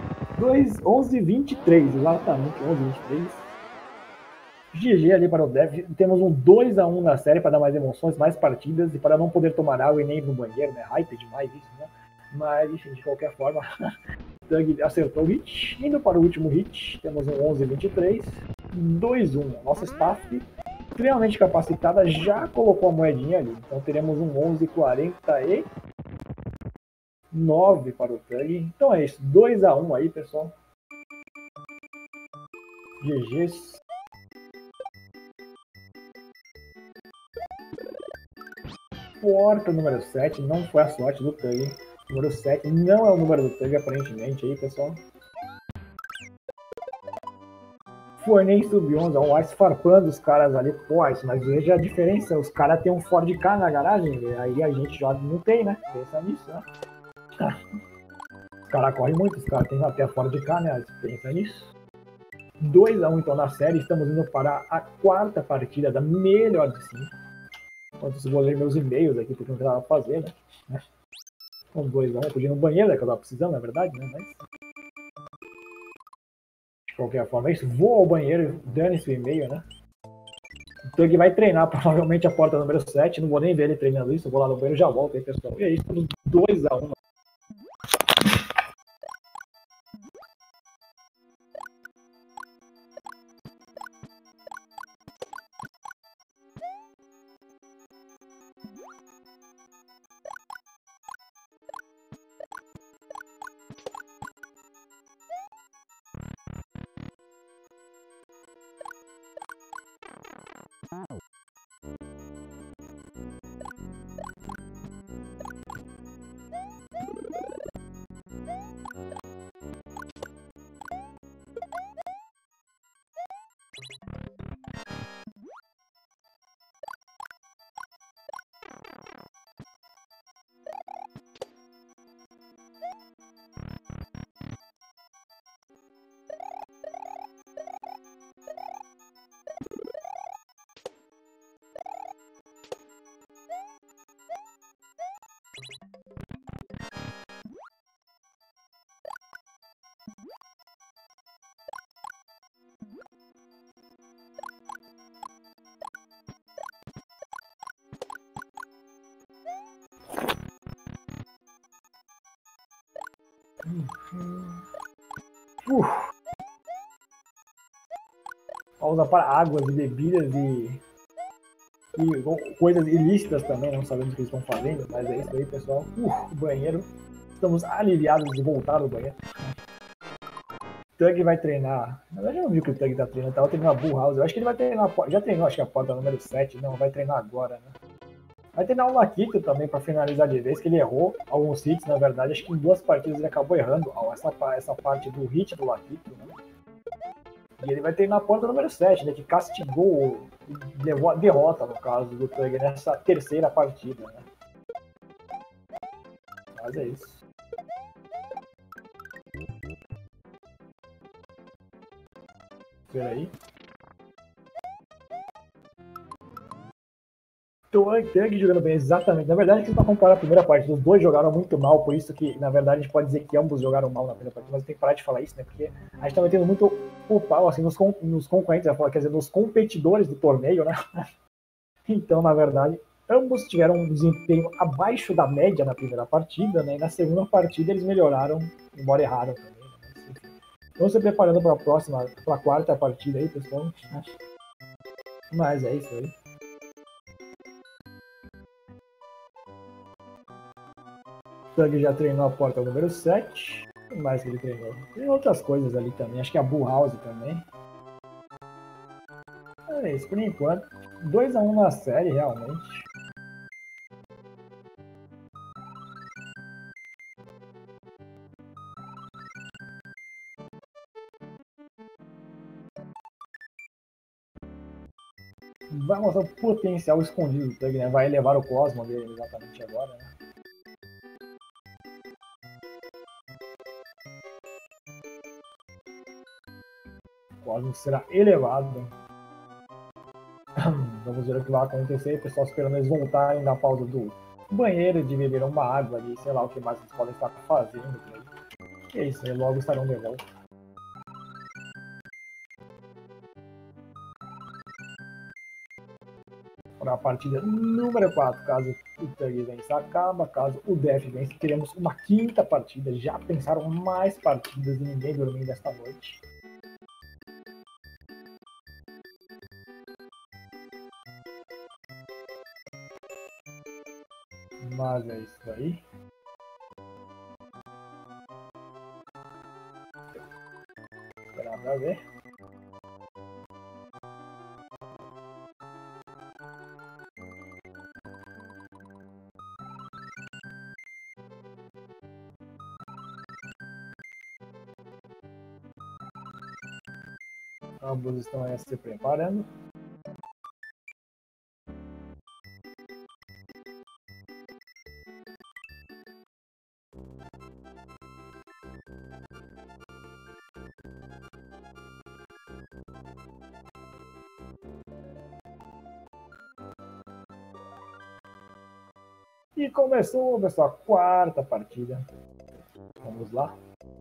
11-23, exatamente, 11-23. GG ali para o Def. Temos um 2-1 na série para dar mais emoções, mais partidas e para não poder tomar água e nem ir no banheiro, né? Hype demais isso, né? Mas, enfim, de qualquer forma, Doug acertou o hit. Indo para o último hit, temos um 11-23, 2-1. Nossa staff extremamente capacitada já colocou a moedinha ali. Então teremos um 11-49 para o Tug. Então é isso, 2-1 aí, pessoal. GG's. Porta número 7, não foi a sorte do Tug. Número 7 não é o número do Tug, aparentemente, aí, pessoal. Foi nem sub-11, o Ice farpando os caras ali. Pô, Ice, mas veja a diferença. Os caras têm um Ford K na garagem, aí a gente já não tem, né? Pensa nisso, né? Os caras correm muito, os caras têm até Ford K, né? Pensa nisso. 2-1 então na série, estamos indo para a quarta partida da melhor de 5. Enquanto eu vou ler meus e-mails aqui, porque não tem nada pra fazer, né? Com 2-1, eu podia ir no banheiro, né, que eu tava precisando, na verdade, né? Mas... de qualquer forma, é isso. Vou ao banheiro, dane-se o e-mail, né? O Tug vai treinar provavelmente a porta número 7. Não vou nem ver ele treinando isso. Eu vou lá no banheiro e já volto aí, pessoal. E é isso, estamos 2-1. Pausa para águas e bebidas e coisas ilícitas também, não sabemos o que eles estão fazendo, mas é isso aí, pessoal. Banheiro. Estamos aliviados de voltar ao banheiro. Tug vai treinar. Na verdade, eu não vi que o Tug tá treinando, tava treinando a Bull House. Eu acho que ele vai treinar. Já treinou, acho que a porta número 7. Não, vai treinar agora, né? Vai treinar o Laquito também pra finalizar de vez, que ele errou alguns hits, na verdade. Acho que em 2 partidas ele acabou errando essa parte do hit do Laquito, né? E ele vai treinar a porta número 7, né? Que castigou, levou a derrota, no caso do Tug, nessa terceira partida, né? Mas é isso. Espera aí. Tug jogando bem, exatamente. Na verdade, se você comparar a primeira partida, os dois jogaram muito mal, por isso que, na verdade, a gente pode dizer que ambos jogaram mal na primeira partida, mas tem que parar de falar isso, né? Porque a gente tá metendo muito o pau, assim, nos concorrentes, quer dizer, nos competidores do torneio, né? Então, na verdade, ambos tiveram um desempenho abaixo da média na primeira partida, né? E na segunda partida eles melhoraram, embora erraram também, né? Vamos se preparando para a próxima, para a quarta partida aí, pessoal. Mas é isso aí. Tug já treinou a porta número 7. O que mais que ele treinou? Tem outras coisas ali também. Acho que a Bull House também. É isso, por enquanto. 2-1 na série, realmente. Vai mostrar o potencial escondido do Tug, né? Vai elevar o Cosmo dele exatamente agora, né? O Cosmo será elevado. Vamos ver o que vai acontecer. O pessoal esperando eles voltarem da pausa do banheiro, de beber uma água ali, sei lá o que mais eles podem estar fazendo. Que é isso, logo estarão de volta. Para a partida número 4, caso o Thug vença, acaba. Caso o Def vença, teremos uma quinta partida. Já pensaram mais partidas e ninguém dormindo esta noite. Mas é isso aí. Esperar pra ver. Ambos estão aí se preparando. E começou, pessoal, a quarta partida. Vamos lá.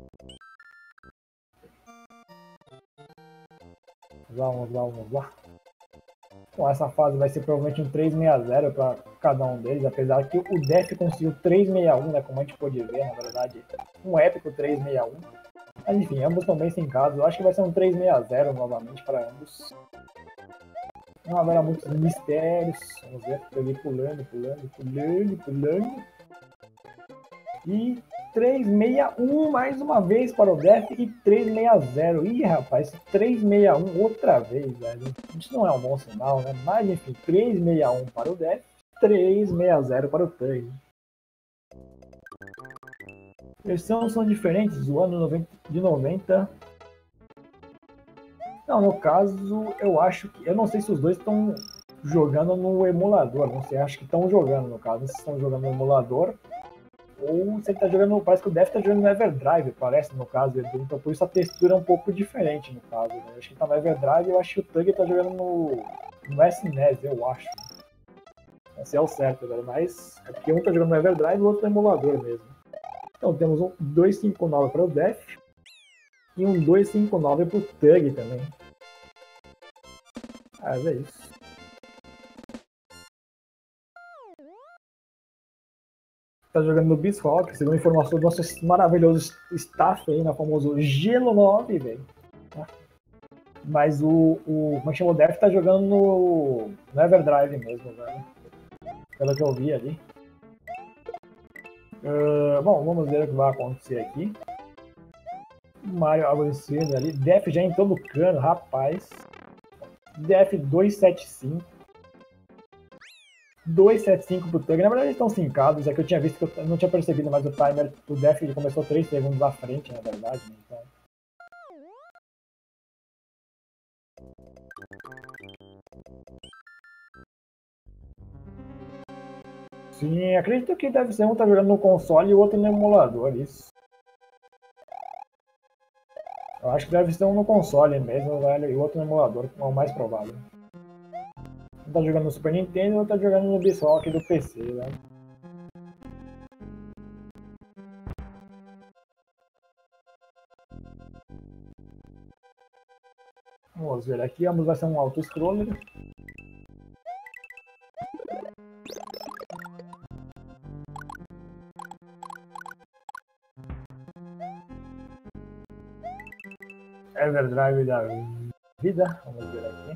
Vamos lá. Bom, essa fase vai ser provavelmente um 3-6-0 para cada um deles, apesar que o Def conseguiu 3-6-1, né, como a gente pôde ver, na verdade, um épico 3-6-1. Mas enfim, ambos estão bem sem caso. Eu acho que vai ser um 3-6-0 novamente para ambos. Não haverá muitos mistérios. Vamos ver, peguei pulando. E 3-6-1 mais uma vez para o Def e 3-6-0. Ih, rapaz, 3-6-1 outra vez, velho. Isso não é um bom sinal, né? Mas enfim, 3-6-1 para o Def, 3-6-0 para o Thug. Versões são diferentes, o ano de 90. Não, no caso, eu acho que. Eu não sei se os dois estão jogando no emulador. Não sei, acho que estão jogando no caso. Se estão jogando no emulador. Ou se ele tá jogando. Parece que o Def tá jogando no Everdrive, parece, no caso. Então por isso a textura é um pouco diferente, no caso. Né? Eu acho que tá no Everdrive e eu acho que o Thug tá jogando no SNES, eu acho. Não sei ao certo, velho. Mas é porque um tá jogando no Everdrive e o outro no emulador mesmo. Então temos um 259 para o Def. E um 259 pro Thug também. Mas é isso. Tá jogando no Beast Rock, segundo informação do nosso maravilhoso staff aí, na famoso Gelo 9, velho. Mas como é que chama? O Def tá jogando no Everdrive mesmo, velho. Pelo que eu vi ali. Bom, vamos ver o que vai acontecer aqui. Mario avançando ali. Def já entrou no cano, rapaz. Def 275. 275 pro Thug. Na verdade eles estão sincados, é que eu tinha visto que eu não tinha percebido, mas o timer do Def começou 3 segundos à frente, na verdade. Né? Então... Sim, acredito que deve ser um tá jogando no console e o outro no emulador, isso. Eu acho que deve ser um no console mesmo, velho, e o outro no emulador, é o mais provável. Um tá jogando no Super Nintendo e o outro tá jogando no Beast Rock do PC, velho. Vamos ver aqui, ambos vai ser um auto-scroller. Everdrive da vida, vamos ver aqui.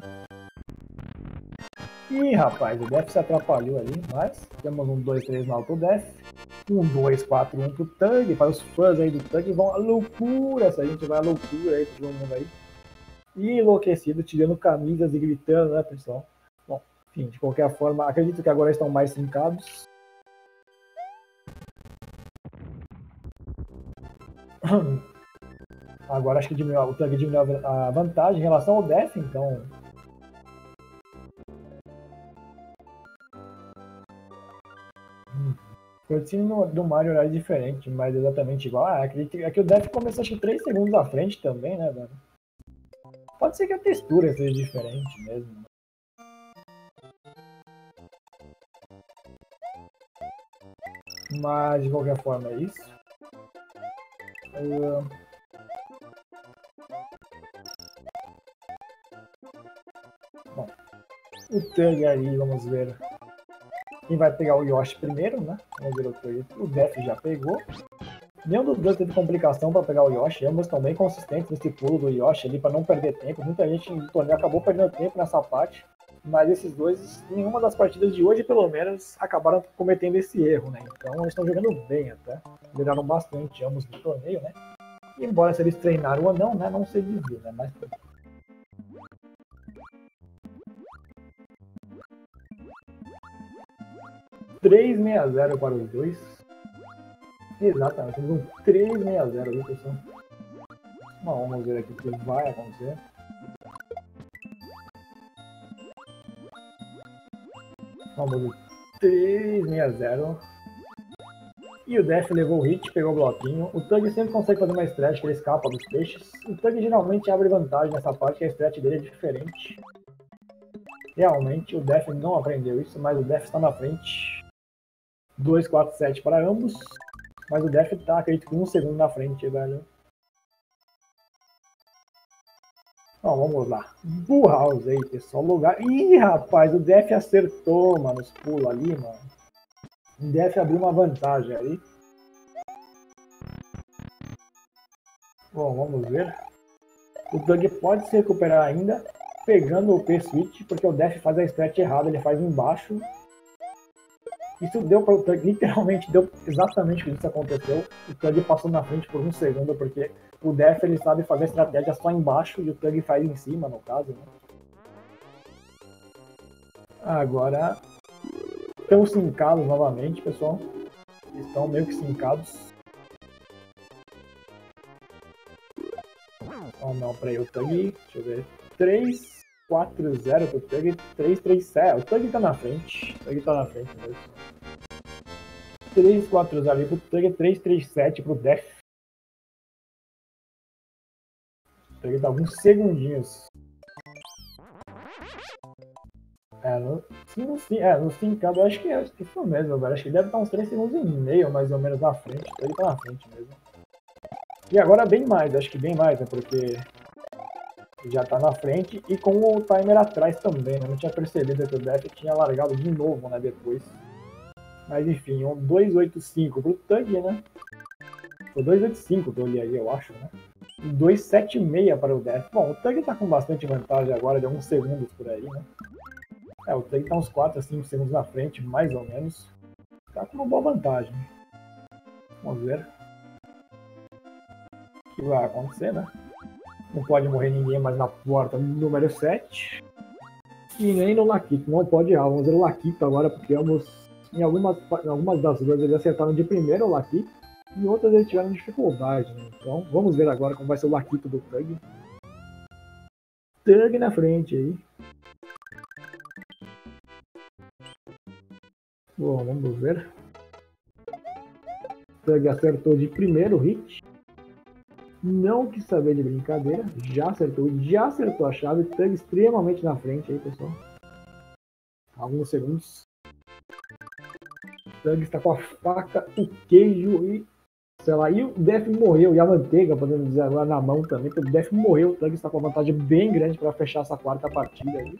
Ih, rapaz, o Def se atrapalhou ali, mas temos um 2-3 no Autodef. Um 2-4-1 pro Thug, para os fãs aí do Thug vão à loucura, essa gente vai à loucura aí, todo mundo aí. E enlouquecido, tirando camisas e gritando, né, pessoal? Bom, enfim, de qualquer forma, acredito que agora estão mais sincados. Agora acho que o Thug diminuiu a vantagem em relação ao Def, então... O cutscene do Mario é diferente, mas exatamente igual. Acredito que o Def começou acho que 3 segundos à frente também, né, velho? Pode ser que a textura seja diferente mesmo. Mas de qualquer forma é isso. Bom, o Tug ali, vamos ver quem vai pegar o Yoshi primeiro, né? Vamos ver o Tug. O Def já pegou. Nenhum dos dois teve complicação para pegar o Yoshi. Ambos estão bem consistentes nesse pulo do Yoshi ali para não perder tempo. Muita gente no torneio acabou perdendo tempo nessa parte. Mas esses dois, em nenhuma das partidas de hoje, pelo menos, acabaram cometendo esse erro, né? Então eles estão jogando bem até. Melhoraram bastante ambos no torneio, né? E embora se eles treinaram ou não, né? Não sei dizer, né? Mas 3-6-0 para os dois. Exatamente, temos um 3-6-0, viu, pessoal? Bom, vamos ver aqui o que vai acontecer. Vamos ver, 3-6-0. E o Def levou o hit, pegou o bloquinho. O Tug sempre consegue fazer uma stretch que ele escapa dos peixes. O Tug geralmente abre vantagem nessa parte, que a stretch dele é diferente. Realmente, o Def não aprendeu isso, mas o Def está na frente. 2-4-7 para ambos. Mas o Def tá, acredito que 1 segundo na frente, velho. Bom, vamos lá. Bull House aí, pessoal. Lugar. Ih, rapaz, o Def acertou, mano, os pulos ali, mano. O Def abriu uma vantagem aí. Bom, vamos ver. O Tug pode se recuperar ainda, pegando o P-Switch, porque o Def faz a stretch errada, ele faz embaixo. Isso deu para o Tug, literalmente deu exatamente o que isso aconteceu. O Tug passou na frente por 1 segundo, porque o Def ele sabe fazer a estratégia só embaixo e o Tug faz em cima, no caso, né? Agora estão sincados novamente, pessoal. Estão meio que sincados. Oh não, peraí, o Tug, deixa eu ver. 3-4-0 pro Tug, 3-3-7. O Tug tá na frente. O Tug tá na frente mesmo. 3-4-0 ali pro Tug, 3-3-7 pro Def. O Tug tá alguns segundinhos. No sincado, acho que é isso mesmo, velho. Acho que ele deve estar uns 3 segundos e meio, mais ou menos, na frente. Ele tá na frente mesmo. E agora bem mais, acho que bem mais, né? Porque já tá na frente e com o timer atrás também, né? Não tinha percebido que o Def tinha largado de novo, né? Depois. Mas enfim, um 2-8-5 pro Tug, né? Foi 2-8-5 que eu olhei aí, eu acho, né? 2-7-6 para o Def. Bom, o Tug tá com bastante vantagem agora, de alguns segundos por aí, né? O Tug tá uns 4 a 5 segundos na frente, mais ou menos. Tá com uma boa vantagem. Vamos ver o que vai acontecer, né? Não pode morrer ninguém mais na porta número 7. E nem no Laquito, não pode errar. Vamos ver o Laquito agora, porque em algumas das duas eles acertaram de primeiro o Laquito, e em outras eles tiveram dificuldade, né? Então vamos ver agora como vai ser o Laquito do Tug. Tug na frente aí. Bom, vamos ver. Tug acertou de primeiro hit. Não quis saber de brincadeira. Já acertou a chave. Tug extremamente na frente aí, pessoal. Alguns segundos. Tug está com a faca, o queijo e sei lá. E o Def morreu. E a manteiga, podemos dizer agora, na mão também. O Def morreu. O Tug está com uma vantagem bem grande para fechar essa quarta partida aí.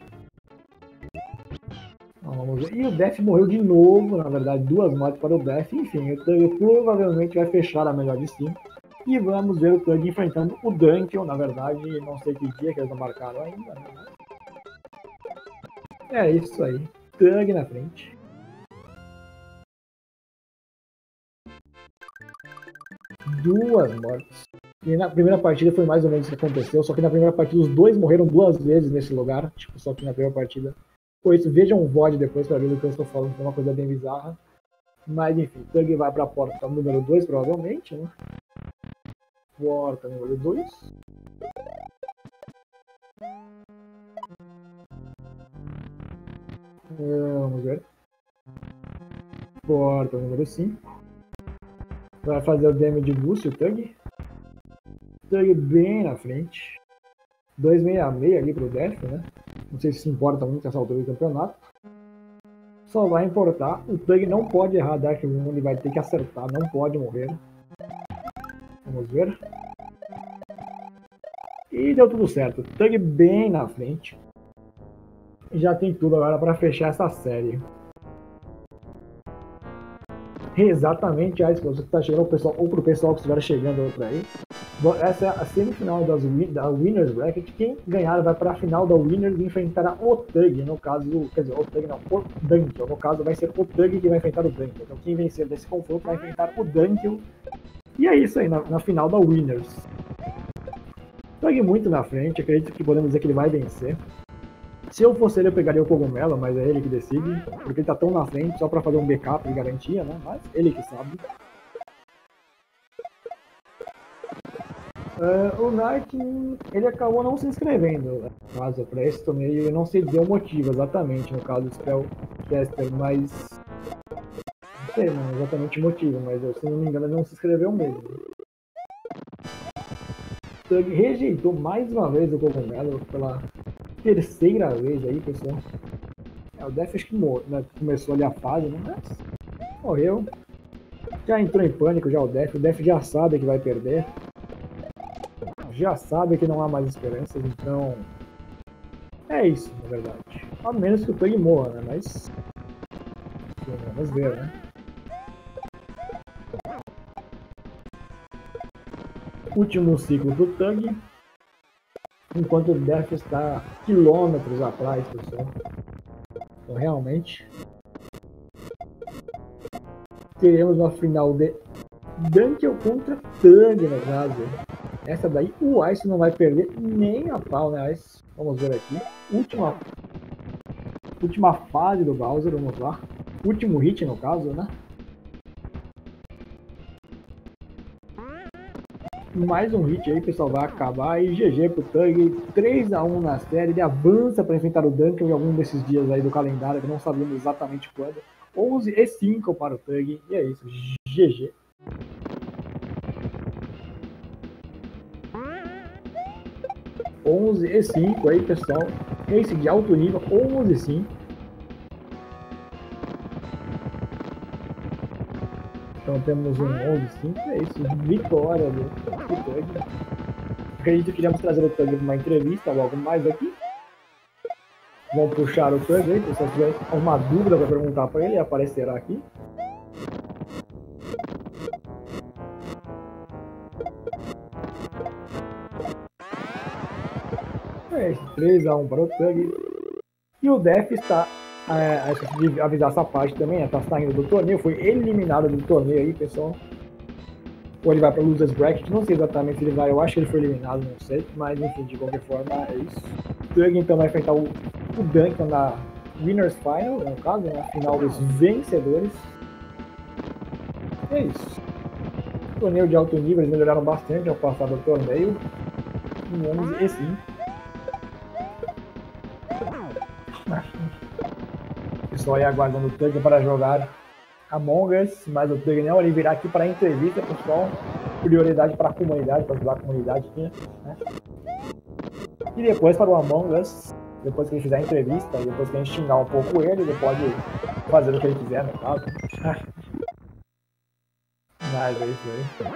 Vamos ver. E o Def morreu de novo, na verdade, 2 mortes para o Def. Enfim, o Tug provavelmente vai fechar a melhor de 5. E vamos ver o Tug enfrentando o Dunkel, na verdade, não sei que dia que eles não marcaram ainda. Né? É isso aí, Tug na frente. Duas mortes. E na primeira partida foi mais ou menos o que aconteceu, só que na primeira partida os dois morreram 2 vezes nesse lugar, tipo, só que na primeira partida foi isso. Vejam o VOD depois para ver do que eu estou falando, que é uma coisa bem bizarra. Mas enfim, Tug vai para a porta número 2, provavelmente, né? Porta número 2. Vamos ver. Porta número 5. Vai fazer o damage boost, o Tug. Tug bem na frente. 2-6-6 ali pro Def, né? Não sei se importa muito essa altura do campeonato. Só vai importar. O Thug não pode errar Dark Moon, ele vai ter que acertar, não pode morrer. Vamos ver. E deu tudo certo. Thug bem na frente. Já tem tudo agora para fechar essa série. Exatamente a explosão que está chegando ao pessoal, ou para o pessoal que estiver chegando por aí. Essa é a semifinal da Winners Bracket. Quem ganhar vai para a final da Winners e enfrentará o Thug. No caso, quer dizer, o Thug não, o Dunkel. No caso, vai ser o Thug que vai enfrentar o Dunkel. Então, quem vencer desse confronto vai enfrentar o Dunkel. E é isso aí, na final da Winners. Thug muito na frente, acredito que podemos dizer que ele vai vencer. Se eu fosse ele, eu pegaria o Cogumelo, mas é ele que decide, porque ele tá tão na frente, só pra fazer um backup de garantia, né? Mas ele que sabe. O Knight, ele acabou não se inscrevendo, no caso, para esse torneio, eu não sei dizer o motivo exatamente, no caso do Spellcaster, mas... Não sei exatamente o motivo, mas se não me engano ele não se inscreveu mesmo. Thug rejeitou mais uma vez o Cogumelo pela terceira vez aí, pessoal. O Def acho que começou ali a fase, né? Mas morreu. Já entrou em pânico já o Def já sabe que vai perder. Já sabe que não há mais esperanças, então é isso, na verdade. A menos que o Thug morra, né? Mas vamos ver, né? Último ciclo do Thug. Enquanto o Def está quilômetros atrás, pessoal. Então, realmente, teremos uma final de Dunkel contra Thug, no caso. Essa daí, o Ice não vai perder nem a pau, né, Ice? Vamos ver aqui. Última fase do Bowser, vamos lá. Último hit, no caso, né? Mais um hit aí, pessoal, vai acabar. E GG pro Thug, 3-1 na série. Ele avança para enfrentar o Dunkel em algum desses dias aí do calendário, que não sabemos exatamente quando. 11-5 para o Thug. E é isso, GG. E 5 aí, pessoal. Esse de alto nível, 11-5. Então temos um 11-5, é isso, vitória do Thug. Acredito que iremos trazer o Thug para uma entrevista logo mais aqui. Vamos puxar o Thug aí, se tiver alguma dúvida para perguntar para ele, aparecerá aqui. É isso, 3-1 para o Thug. E o Def está, de avisar essa parte também, está saindo do torneio, foi eliminado do torneio aí, pessoal. Ou ele vai para Losers Bracket, não sei exatamente se ele vai, eu acho que ele foi eliminado, não sei, mas enfim, de qualquer forma é isso. O Thug então vai enfrentar o Duncan na Winners Final, no caso, na final dos vencedores. É isso. Torneio de alto nível, eles melhoraram bastante ao passar do torneio. Um 11 e 5. Pessoal aí aguardando o Thug para jogar Among Us, mas o Thug não, ele virá aqui para a entrevista, pessoal. Prioridade para a comunidade, para ajudar a comunidade aqui, né? E depois para o Among Us, depois que ele fizer a entrevista, depois que a gente xingar um pouco ele pode fazer o que ele quiser, no caso. Mas é isso aí.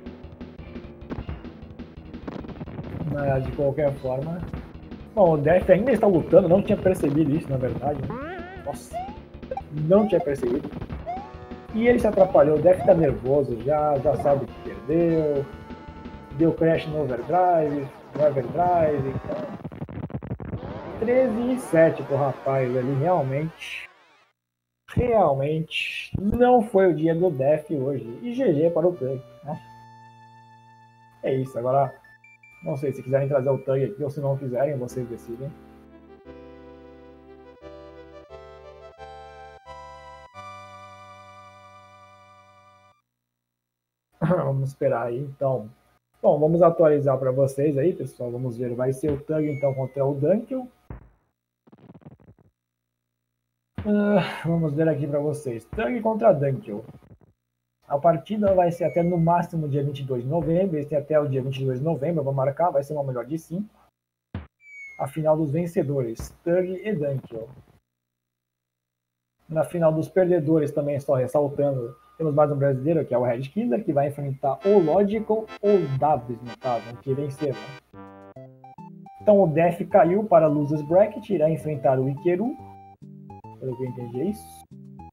Mas de qualquer forma... Bom, o Def ainda está lutando, não tinha percebido isso, na verdade. Nossa, não tinha percebido. E ele se atrapalhou, o Def tá nervoso, já sabe que perdeu. Deu crash no overdrive, então... 13-7 pro rapaz ali, realmente não foi o dia do Def hoje. E GG para o Thug, né? É isso, agora não sei se quiserem trazer o Thug aqui ou se não quiserem, vocês decidem. Vamos esperar aí, então. Bom, vamos atualizar para vocês aí, pessoal. Vamos ver, vai ser o Thug então contra o Dunkel. Vamos ver aqui para vocês. Thug contra Dunkel. A partida vai ser até no máximo dia 22 de novembro. Esse até o dia 22 de novembro, eu vou marcar, vai ser uma melhor de 5. A final dos vencedores, Thug e Dunkel. Na final dos perdedores também, só ressaltando, temos mais um brasileiro, que é o Red Killer, que vai enfrentar o Logical ou Dabs, no caso, que vencer, né? Então o Def caiu para Losers Bracket, irá enfrentar o Ikeru. Pelo que eu entendi, é isso?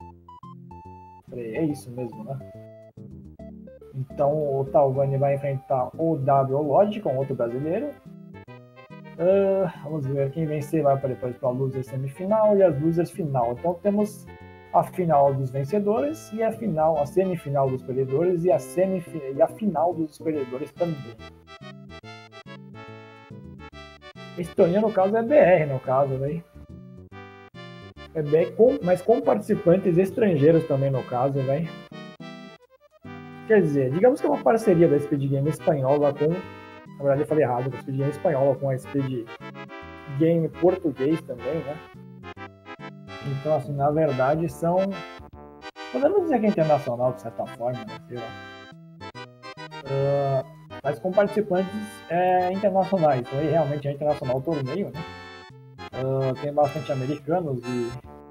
É isso mesmo, né? Então o Talvani vai enfrentar o W Logical, outro brasileiro. Vamos ver, quem vencer vai para depois para a Losers semifinal e as Losers final. Então temos a final dos vencedores e a final, a semifinal dos perdedores e a final dos perdedores também. Esse torneio no caso é BR, no caso, né? É BR mas com participantes estrangeiros também no caso, né? Quer dizer, digamos que é uma parceria da Speed Game espanhola com, na verdade eu falei errado, da Speed Game espanhola com a Speed Game português também, né? Então, assim, na verdade são, podemos dizer que é internacional de certa forma, né? Sei lá. Mas com participantes internacionais, então aí realmente é internacional o torneio, né? Tem bastante americanos e...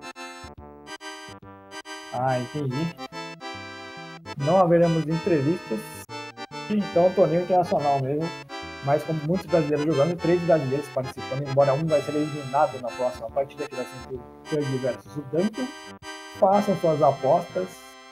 entendi. Não haveremos entrevistas, então torneio internacional mesmo, mas com muitos brasileiros jogando e 3 brasileiros participando, embora um vai ser eliminado na próxima partida, que vai ser o Thug versus o Duncan. Façam suas apostas.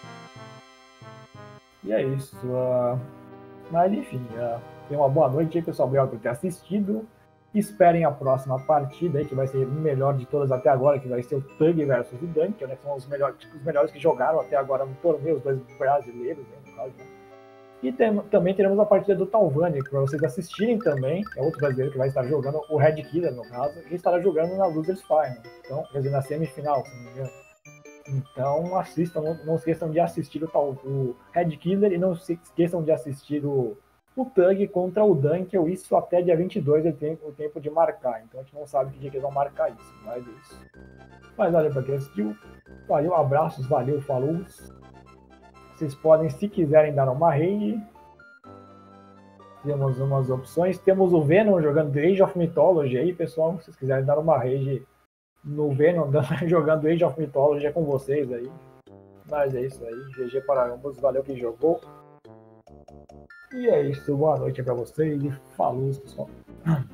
E é isso. Mas enfim, tenham uma boa noite aí, pessoal. Obrigado por ter assistido. Esperem a próxima partida aí, que vai ser o melhor de todas até agora, que vai ser o Thug versus o Duncan, né? Que são os melhores que jogaram até agora no torneio, os dois brasileiros, né, no caso, né? E também teremos a partida do Talvani, para vocês assistirem também. É outro brasileiro que vai estar jogando, o Red Killer, no caso, que estará jogando na Losers Final. Então, quer dizer, na semifinal, se não me engano. Então, assistam, não esqueçam de assistir o Red Killer e não se esqueçam de assistir o Thug contra o Dunkel. Isso até dia 22 é o tempo de marcar. Então, a gente não sabe que dia que eles vão marcar isso. Mas é isso. Mas valeu para quem assistiu. Valeu, abraços, valeu, falou. Vocês podem, se quiserem, dar uma raid. Temos umas opções. Temos o Venom jogando Age of Mythology aí, pessoal. Se vocês quiserem dar uma raid no Venom, jogando Age of Mythology, é com vocês aí. Mas é isso aí. GG para ambos. Valeu quem jogou. E é isso. Boa noite para vocês. E falou, pessoal.